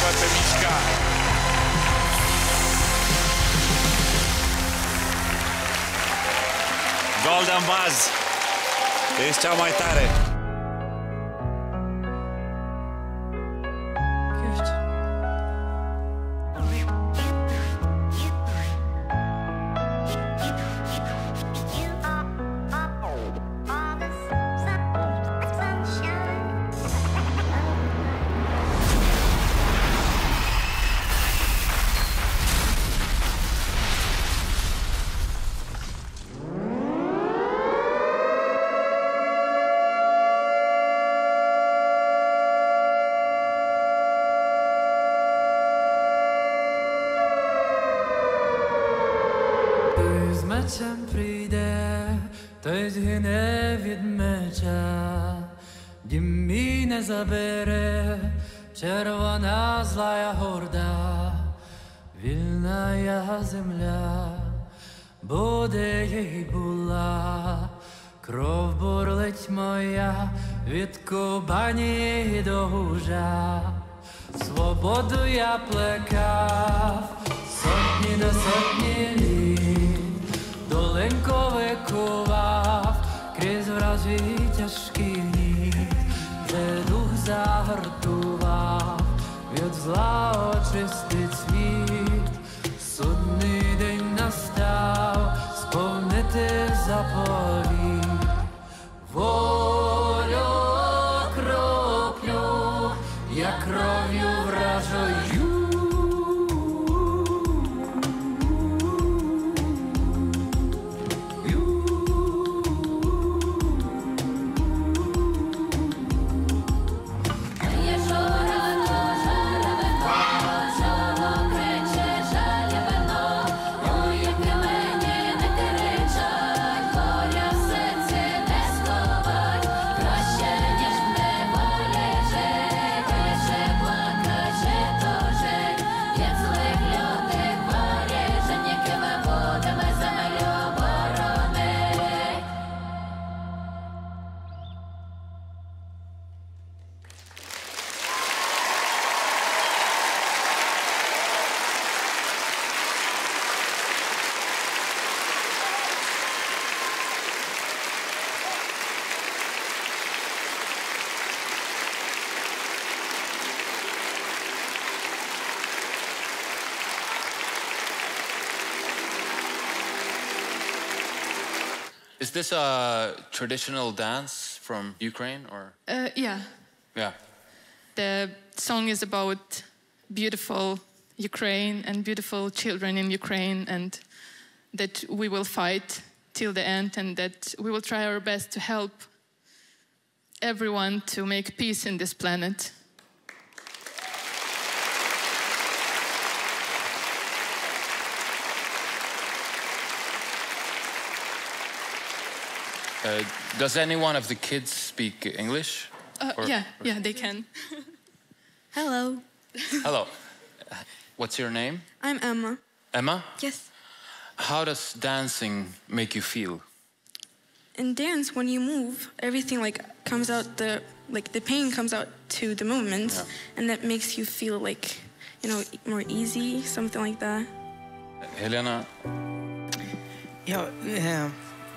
într-adevăr pe mișca. Golden Buzz. Ești cea mai tare. Мечем прийде, той згине від меча, дім мій не забере, червона злая горда, вільна я земля, буде їй була, кров бурлить моя, від Кубані до Гужа, свободу я плекав, сотні до сотні літ. Доленько викував крізь вражий тяжкий ніт, де дух загартував, від зла очистить світ. Судний день настав, сповнити заповіт. Волю окроплю, я кров'ю вражою. Is this a traditional dance from Ukraine or? Uh, yeah. Yeah. The song is about beautiful Ukraine and beautiful children in Ukraine, and that we will fight till the end, and that we will try our best to help everyone to make peace in this planet. Uh, does any one of the kids speak English? Uh, Or- yeah, yeah, they can. Hello, Hello. What's your name? I'm Emma. Emma? Yes. How does dancing make you feel? In dance, when you move, everything like comes out the like the pain comes out to the movements, and that makes you feel like, you know, more easy, something like that. Helena? Ja, eh,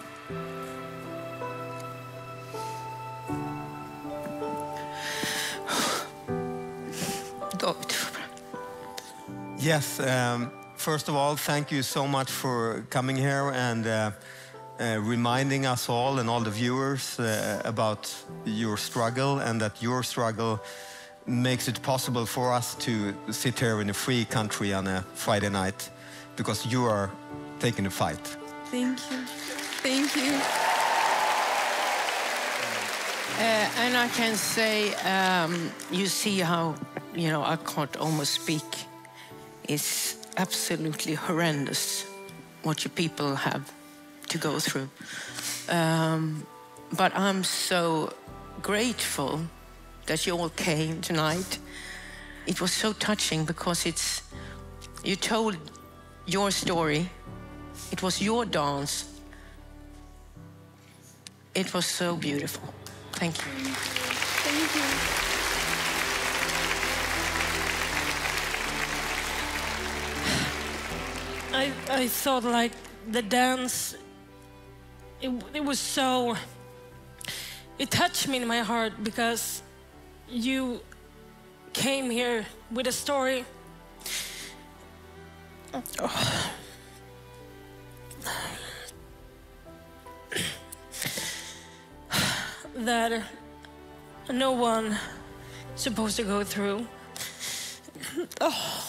Yes, um, first of all, thank you so much for coming here and uh, uh, reminding us all and all the viewers uh, about your struggle, and that your struggle makes it possible for us to sit here in a free country on a Friday night, because you are taking the fight. Thank you. Thank you. uh, and I can say, um, you see how, you know, I can't almost speak. It's absolutely horrendous what you people have to go through. Um, but I'm so grateful that you all came tonight. It was so touching because it's, you told your story. It was your dance. It was so beautiful. Thank you. Thank you. I, I thought like the dance, it, it was so, it touched me in my heart because you came here with a story. Oh. That no one supposed to go through. Oh.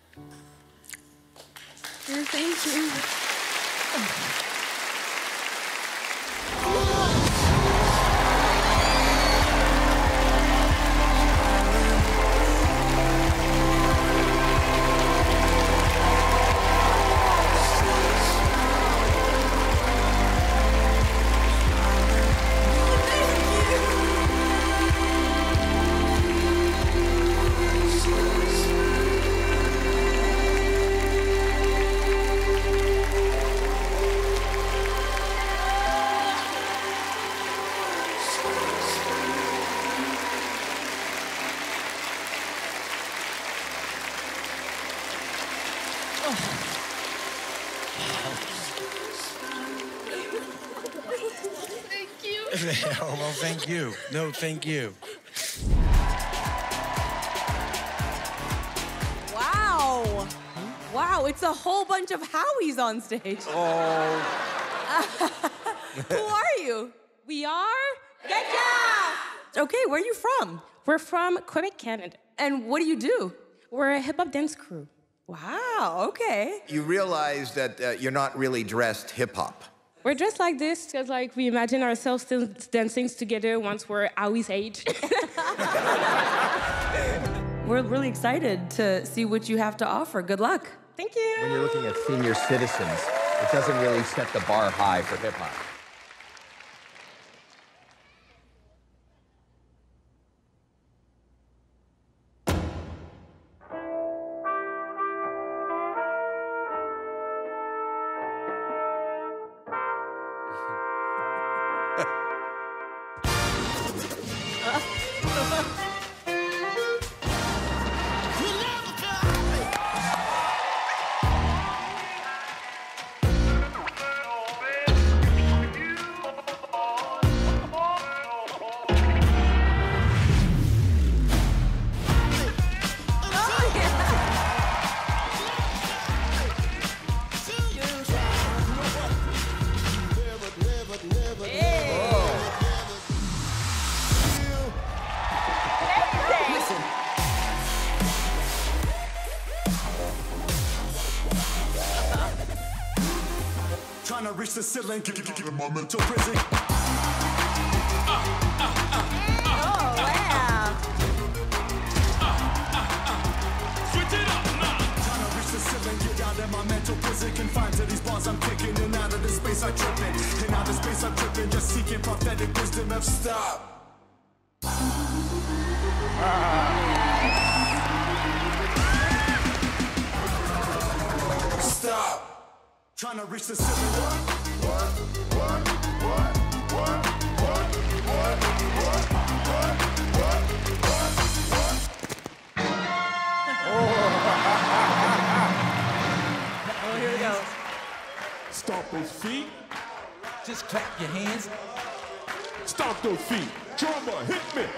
Thank you. Oh, well, thank you. No, thank you. Wow. Wow, it's a whole bunch of Howies on stage. Oh. Who are you? We are Ghetto. Okay, where are you from? We're from Quebec, Canada. And what do you do? We're a hip-hop dance crew. Wow, okay. You realize that uh, you're not really dressed hip-hop. We're dressed like this because, like, we imagine ourselves still dancing together once we're Howie's age. We're really excited to see what you have to offer. Good luck. Thank you. When you're looking at senior citizens, it doesn't really set the bar high for hip-hop. Reach the ceiling, get, get, get, get a moment to prison. Oh, wow. Switch it up now. Trying to reach the ceiling, get out of my mental prison. Confined to these bars, I'm kicking in out of the space I trip in. In out of space I'm tripping, just seeking prophetic wisdom of stop. Stop. Trying to reach the ceiling. What? What? What? What? What? What? What? What? What? What? Oh, here we go. Stomp those feet. Just clap your hands. Stomp those feet. Drummer, hit me.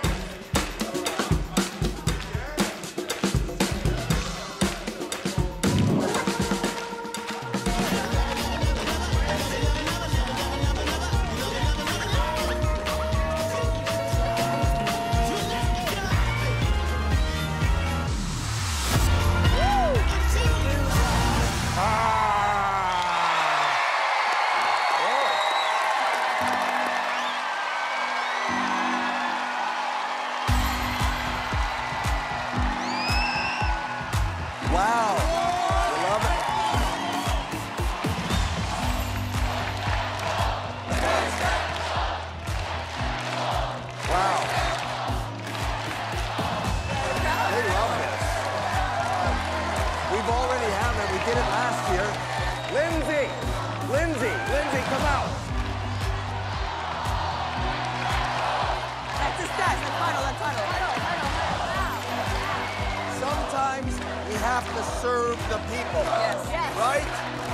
have to serve the people. Yes. Yes. Right?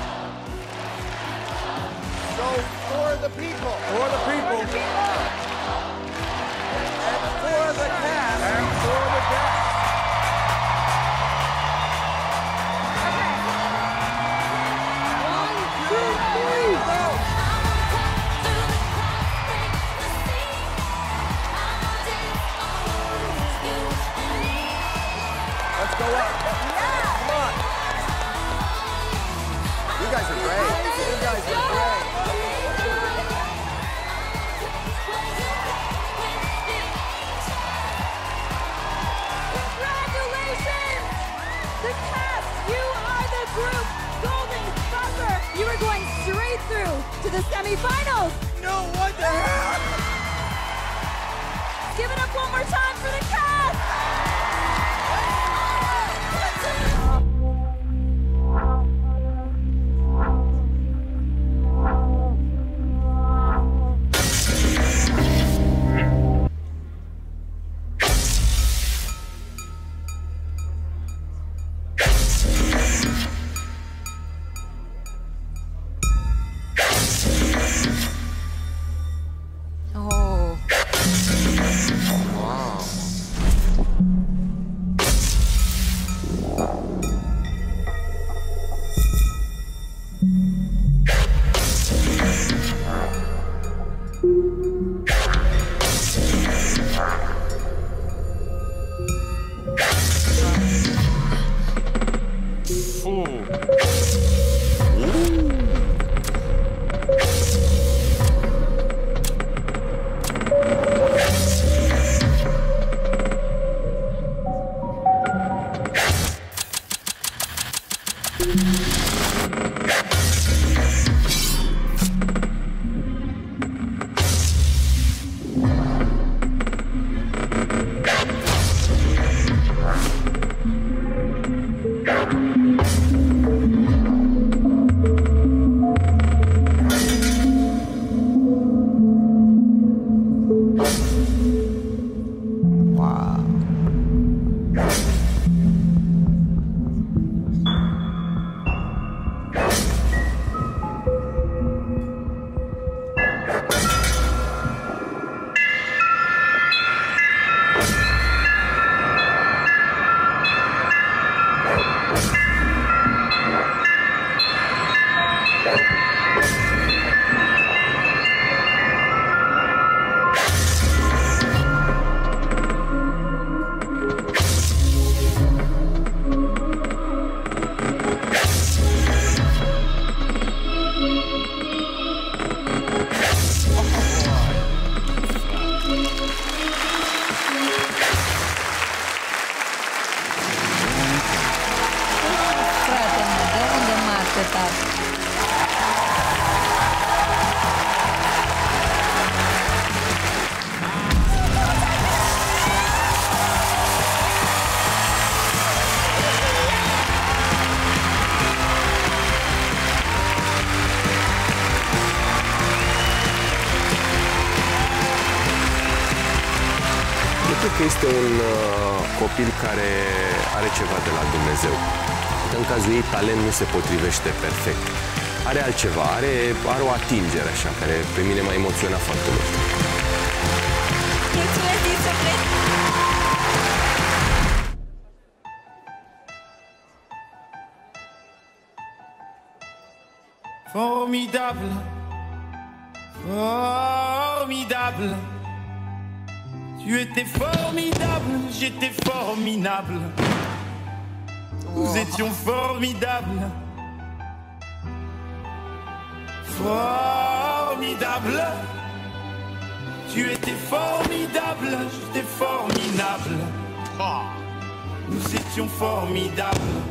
So for the people. For the people. For the people. And for the cast. And for the cast. One, two, three, go! Let's go up. Yeah. Come on. You guys are great. You guys are great. Congratulations! The cast, you are the group Golden Buzzer. You are going straight through to the semifinals. No, what the heck? Give it up one more time for the cast. Că este un uh, copil care are ceva de la Dumnezeu. În cazul ei, talent nu se potrivește perfect. Are altceva, are, are o atingere așa, care pe mine m-a emoționat foarte mult. Mulțumesc din suflet! Formidable, formidable. Tu étais formidable, j'étais formidable. Nous étions formidables. Formidable. Tu étais formidable, j'étais formidable. Nous étions formidables.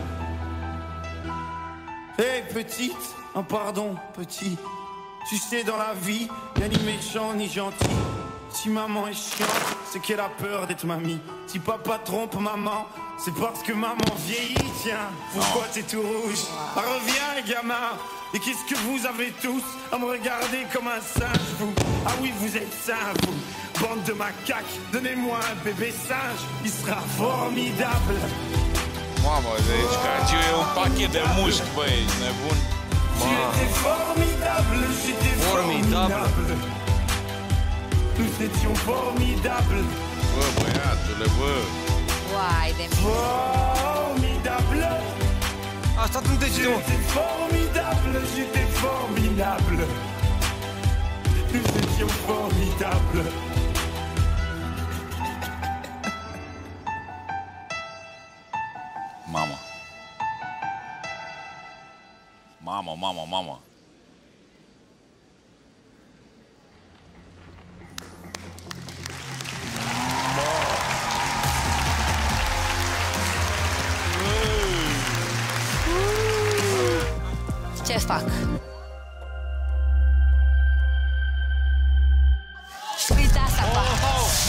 Hé hey, petite, oh pardon petit. Tu sais dans la vie, y'a ni méchant ni gentil. Si maman est chiante, c'est qu'elle a peur d'être mamie. Si papa trompe maman, c'est parce que maman vieillit. Tiens, pourquoi t'es tout rouge? Ah, reviens gamin. Et qu'est-ce que vous avez tous à me regarder comme un singe, vous? Ah oui, vous êtes sains, vous. Bande de macaques, donnez-moi un bébé singe, il sera formidable. Mamă, deci Caciu e un pachet de mușchi, băi, ești nebun. Formidable. Nous étions formidables. Bă, băiatule, bă. Uai de mine. Formidable. A stat un deget, mă. J'étais formidable, j'étais formidable. Nous étions formidables. Mamă. Mamă, mamă, mamă. Ce fac? Șpița asta fac.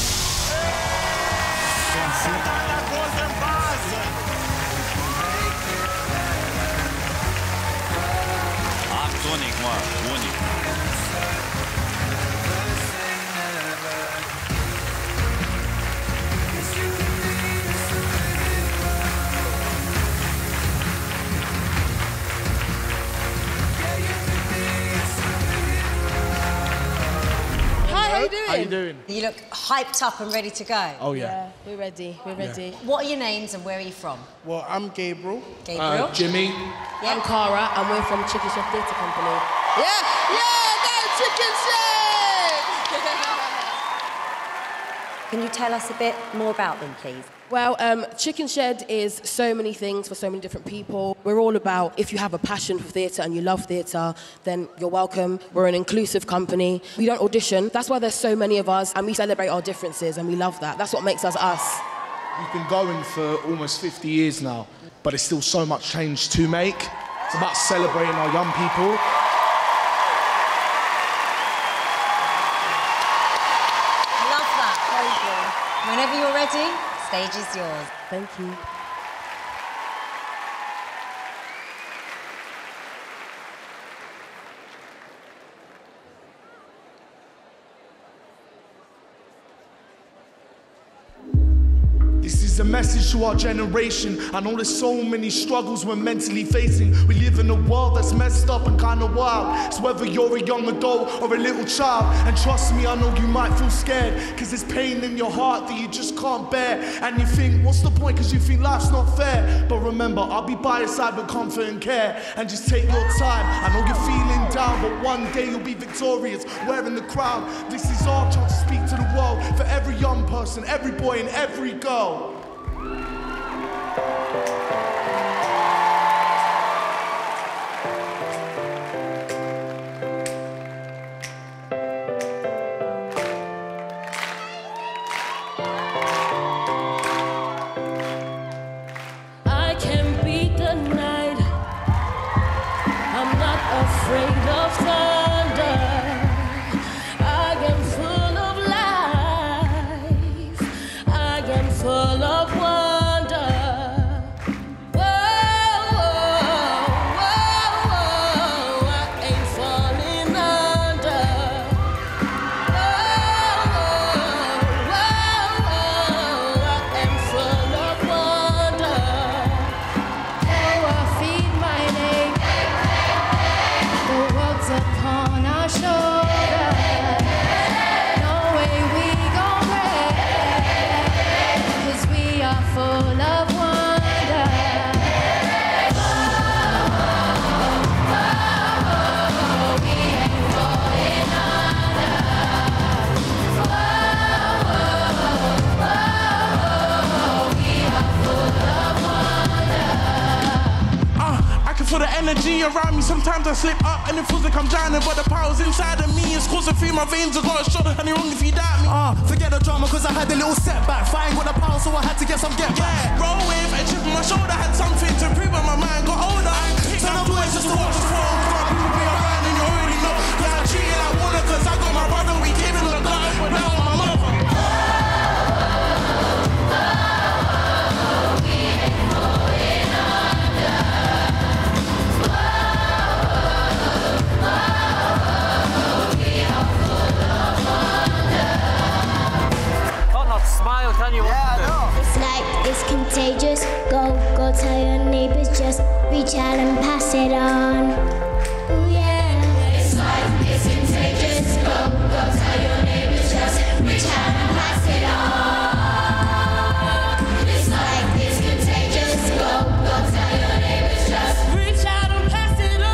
Act unic, mă, unic. How you doing? How you doing? You look hyped up and ready to go. Oh, yeah. Yeah, we're ready. We're ready. Yeah. What are your names and where are you from? Well, I'm Gabriel. Gabriel. Uh, Jimmy. Yeah. I'm Cara, and we're from Chickenshed Theatre Company. Yeah, yeah, that's Chickenshed! Can you tell us a bit more about them, please? Well, um, Chickenshed is so many things for so many different people. We're all about, if you have a passion for theatre and you love theatre, then you're welcome. We're an inclusive company. We don't audition. That's why there's so many of us, and we celebrate our differences, and we love that. That's what makes us us. We've been going for almost fifty years now, but there's still so much change to make. It's about celebrating our young people. Love that. Very good. Whenever you're ready, stage is yours. Thank you. This is a message to our generation. I know there's so many struggles we're mentally facing. We live in a world that's messed up and kind of wild. It's whether you're a young adult or a little child. And trust me, I know you might feel scared, cause there's pain in your heart that you just can't bear. And you think, what's the point, cause you think life's not fair. But remember, I'll be by your side with comfort and care. And just take your time. I know you're feeling down, but one day you'll be victorious. We're in the crowd. This is our chance to speak to the world. For every young person, every boy and every girl. I can beat the night. I'm not afraid of thunder. I am full of life. I am full of wonder. Whoa, whoa, whoa, whoa. I ain't falling under. Whoa, whoa, whoa. I am full of wonder. Oh, I feed my name. The world's upon our shoulders. No way we gon' break, 'cause we are full of wonder. Whoa, we ain't falling under. Whoa, whoa, we are full of wonder. Uh, I can feel the energy around me. Sometimes I slip up and it feels like I'm drowning, but the power's inside of me. It's coursing through my veins. I got a shot and you're wrong if you doubt me. Ah, forget the drama, cause I had a little setback. Fighting with the power, so I had to get some get back. Yeah, roll with a chip on my shoulder. Had something to prove when my mind got older. Turn up boys just to watch us roll. Got people be around and you already know. Yeah, I treat it like water, cause I got my brother. We giving the blood, but now my mother. Can't not smile, can you? Yeah, I know. It's like it's contagious. Go, go tell pass it on. Ooh yeah. It's like it's contagious. Go, go tell your neighbors, just reach out and pass it on. It's like it's contagious. Go, go tell your neighbors, just reach out and pass it on.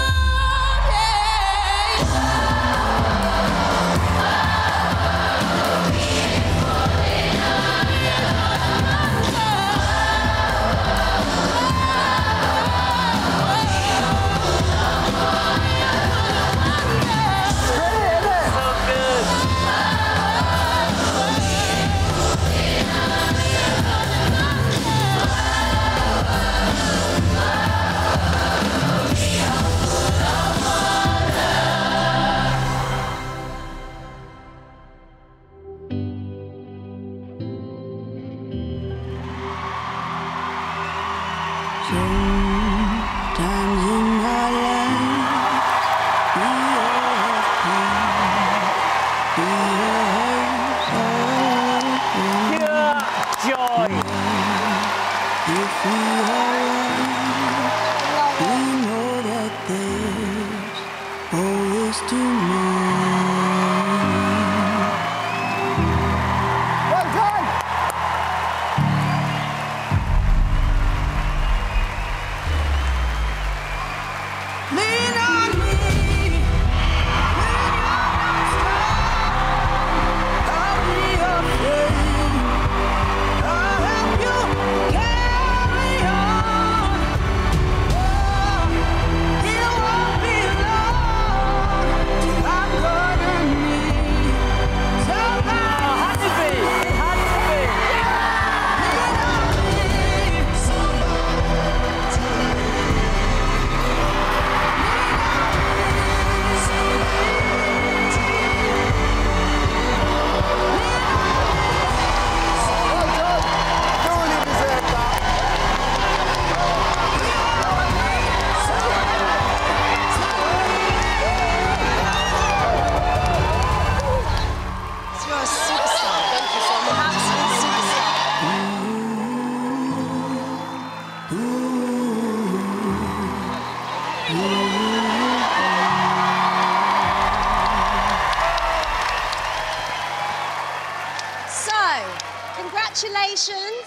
Congratulations.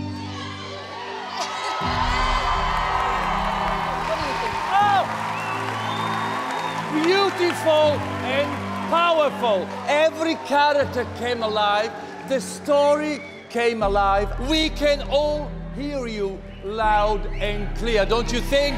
Oh! Beautiful and powerful. Every character came alive. The story came alive. We can all hear you loud and clear, don't you think?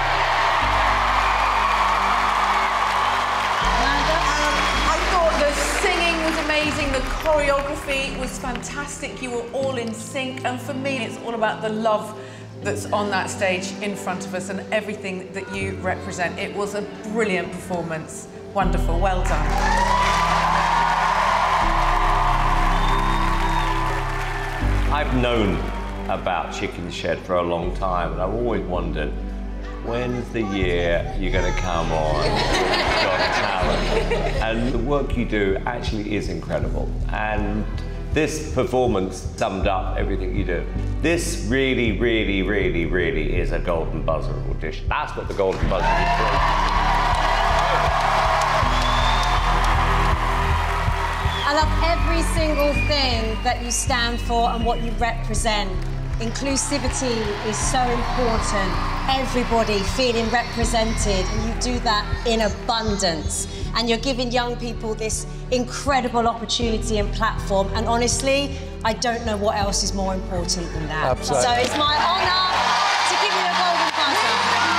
The singing was amazing, the choreography was fantastic, you were all in sync, and for me it's all about the love that's on that stage in front of us and everything that you represent. It was a brilliant performance. Wonderful, well done. I've known about Chickenshed for a long time, and I've always wondered, when's the year you're going to come on? Got Talent. And the work you do actually is incredible. And this performance summed up everything you do. This really, really, really, really is a Golden Buzzer audition. That's what the Golden Buzzer is for. I love every single thing that you stand for and what you represent. Inclusivity is so important. Everybody feeling represented, and you do that in abundance. And you're giving young people this incredible opportunity and platform. And honestly, I don't know what else is more important than that. Absolutely. So it's my honour to give you a Golden Buzzer.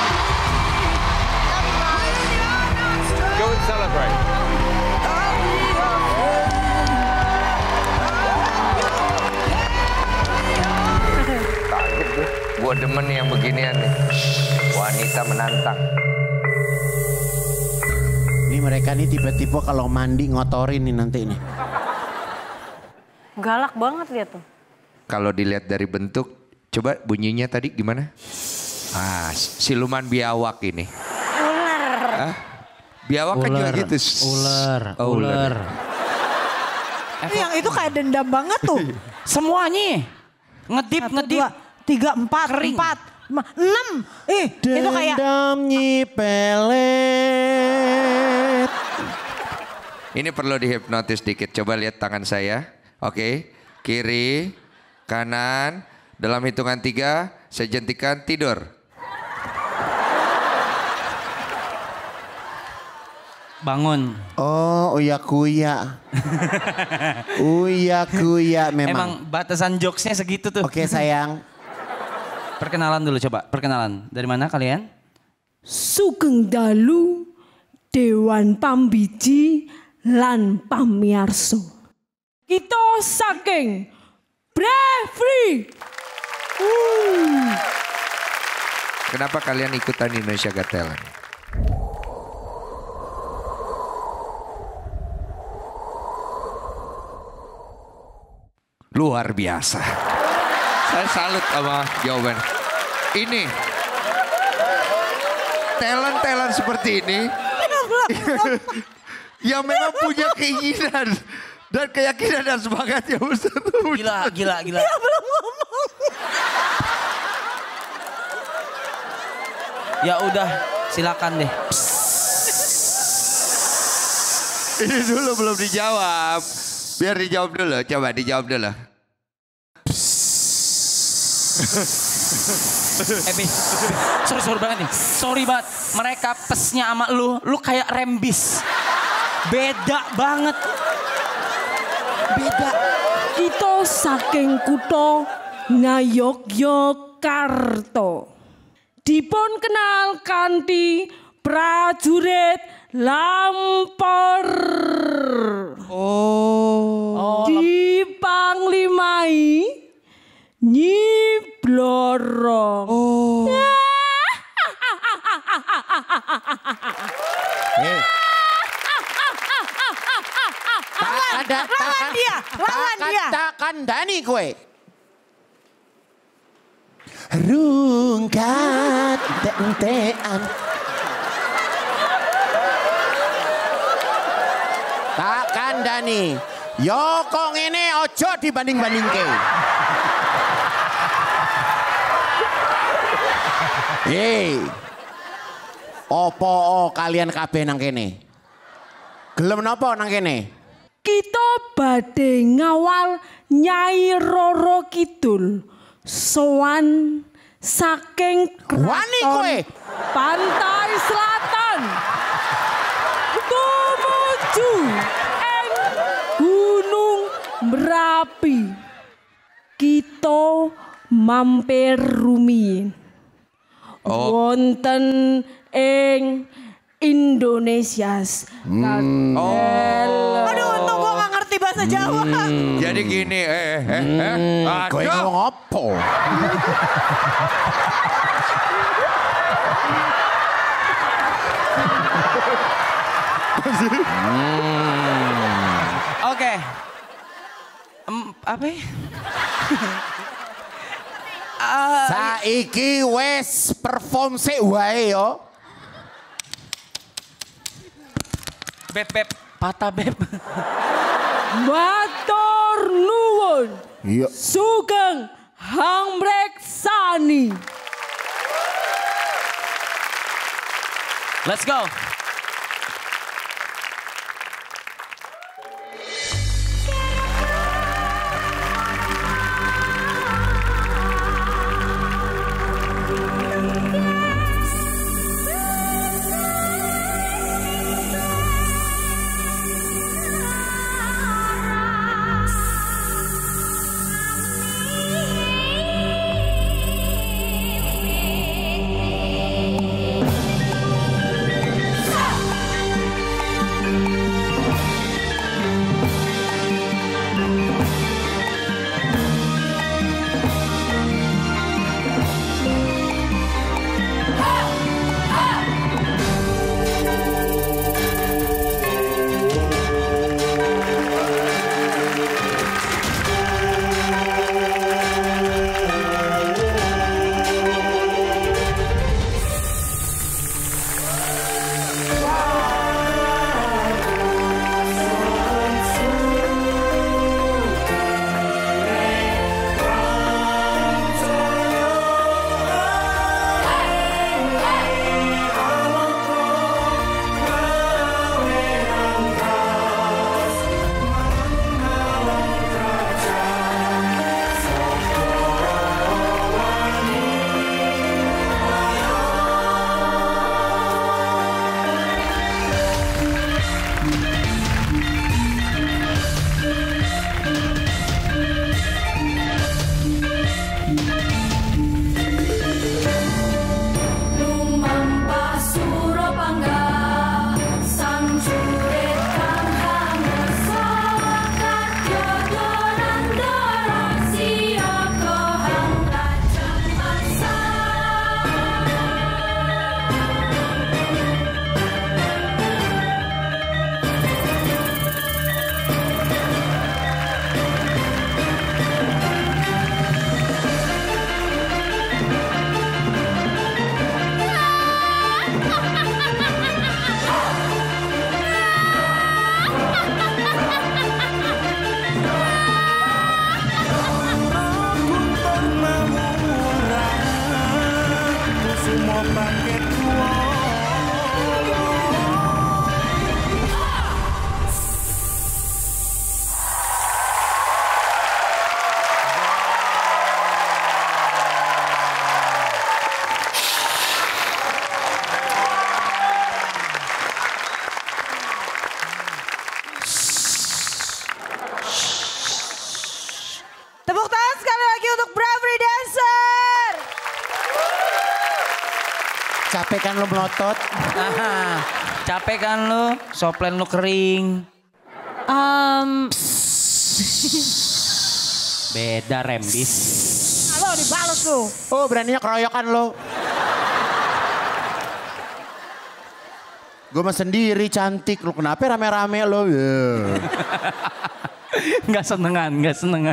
Go and celebrate. Gua demen yang beginian nih, wanita menantang. Ini mereka nih tipe-tipe kalau mandi ngotorin nih nanti nih. Galak banget lihat tuh. Kalau dilihat dari bentuk, coba bunyinya tadi gimana? Ah, siluman biawak ini. Ular. Hah? Biawak kan juga gitu. Ular, oh, ular. Itu yang itu kayak dendam banget tuh. Semuanya. Ngedip, ngedip. Tiga, empat, Kering. empat. enam. Ih, itu kayak. Dendam nyipelet. Ini perlu dihipnotis dikit. Coba lihat tangan saya. Oke. Kiri, kanan. Dalam hitungan tiga, saya jentikan tidur. Bangun. Oh, uya kuya. Uya kuya memang. Emang batasan jokesnya segitu tuh. Oke sayang. Perkenalan dulu coba, perkenalan. Dari mana kalian? Sugeng dalu, Dewan Pambiji, lan pamiarso. Kita saking Bravery. Uh. Kenapa kalian ikutan Indonesia Got Talent? Luar biasa. Saya salut sama jawaban. Ini talent-talent seperti ini yang memang punya keinginan dan keyakinan dan semangat yang besar. Gila, gila, gila. Ya belum ngomong. Ya udah, silakan deh. Ini dulu belum dijawab. Biar dijawab dulu, coba dijawab dulu. Eh, Bis, sorry, sorry banget nih. Sorry banget, mereka pesnya sama lu, lu kayak rembis. Beda banget. Beda. Kita saking kutha Ngayogyakarta. Dipun kenal kanthi prajurit Lampor. Oh. Dipanglimai Nyi Blorong. Oh. Hey. Lawan, lawan dia, lawan dia. Tak kandani kowe. Rungkat entean. Tak kandani. Yo kok ngene ojo dibanding-bandingke. Hei. Opo kalian kabeh nang kene? Gelem napa nang kene? Kita badhe ngawal Nyai Roro Kidul sowan saking Wani kowe pantai selatan tumuju ing Gunung Merapi. Kita mampir rumiyin oh. wonten ing Indonesia. Hmm. Oh. Aduh, untung gue gak ngerti bahasa Jawa. Hmm. Jadi gini, eh, eh, eh. Hmm. Kowe ngomong apa? hmm. Oke. Okay. Um, apa ya? uh, Saiki wes perform sik wae yo. Beb, beb, patah beb. Matur nuwun. Iya. Sugeng hangreksani. Let's go. Hey! Tepuk tangan sekali lagi untuk Bravery Dancer. Capek kan lu melotot? Ah, capek kan lu? Soplen lu kering. Um, Beda rembis. Halo dibales lu. Oh beraninya keroyokan lu. Gue mah sendiri cantik, lu kenapa rame-rame lu? Yeah. Nggak senengan, nggak senengan.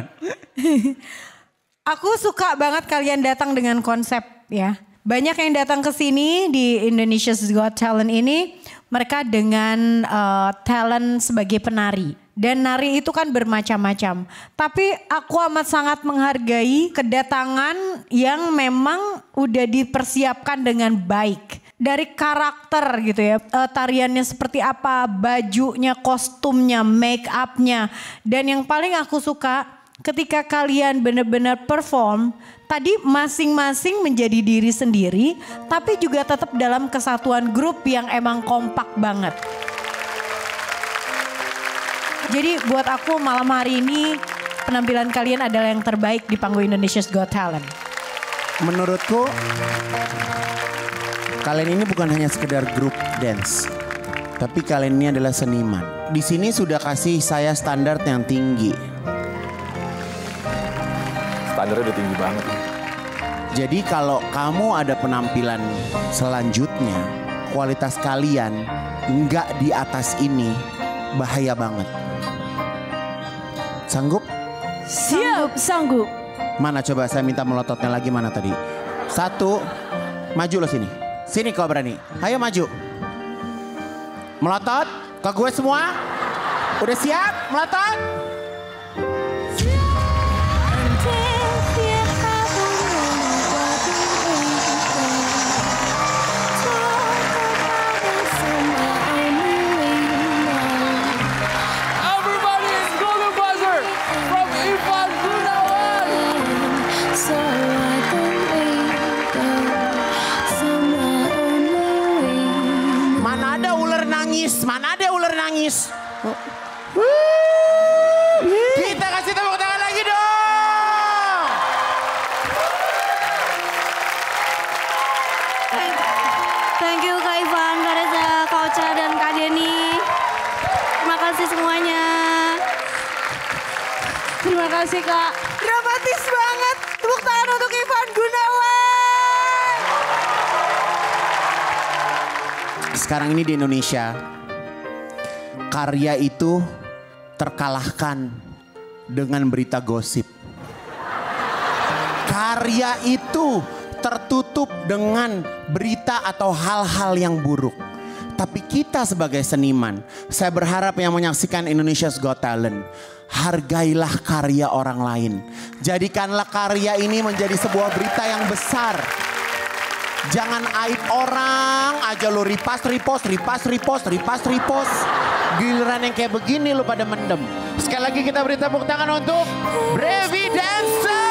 Aku suka banget kalian datang dengan konsep ya. Banyak yang datang ke sini di Indonesia's Got Talent ini, mereka dengan uh, talent sebagai penari. Dan nari itu kan bermacam-macam. Tapi aku amat sangat menghargai kedatangan yang memang udah dipersiapkan dengan baik. Dari karakter gitu ya, uh, tariannya seperti apa, bajunya, kostumnya, make upnya. Dan yang paling aku suka ketika kalian benar-benar perform, tadi masing-masing menjadi diri sendiri, tapi juga tetap dalam kesatuan grup yang emang kompak banget. Jadi buat aku malam hari ini penampilan kalian adalah yang terbaik di panggung Indonesia's Got Talent. Menurutku kalian ini bukan hanya sekedar grup dance, tapi kalian ini adalah seniman. Di sini sudah kasih saya standar yang tinggi. Standarnya udah tinggi banget. Jadi kalau kamu ada penampilan selanjutnya, kualitas kalian nggak di atas ini, bahaya banget. Sanggup? Siap, sanggup. Mana coba saya minta melototnya lagi, mana tadi? Satu, maju lo sini. Sini kau berani. Ayo maju. Melotot ke gue semua. Udah siap melotot? Mana ada ular nangis? Kita kasih tepuk tangan lagi dong. Thank you Kak Ivan, Kak Reza, Kak Ocha, dan Kak Denny. Terima kasih semuanya. Terima kasih Kak. Dramatis banget. Tepuk tangan untuk Ivan Gunawan. Sekarang ini di Indonesia, karya itu terkalahkan dengan berita gosip. Karya itu tertutup dengan berita atau hal-hal yang buruk. Tapi kita sebagai seniman, saya berharap yang menyaksikan Indonesia's Got Talent, hargailah karya orang lain. Jadikanlah karya ini menjadi sebuah berita yang besar. Jangan aib orang aja lo repost, repost, repost, repost, repost, repost. Giliran yang kayak begini lo pada mendem. Sekali lagi kita beri tepuk tangan untuk Bravery Dancer.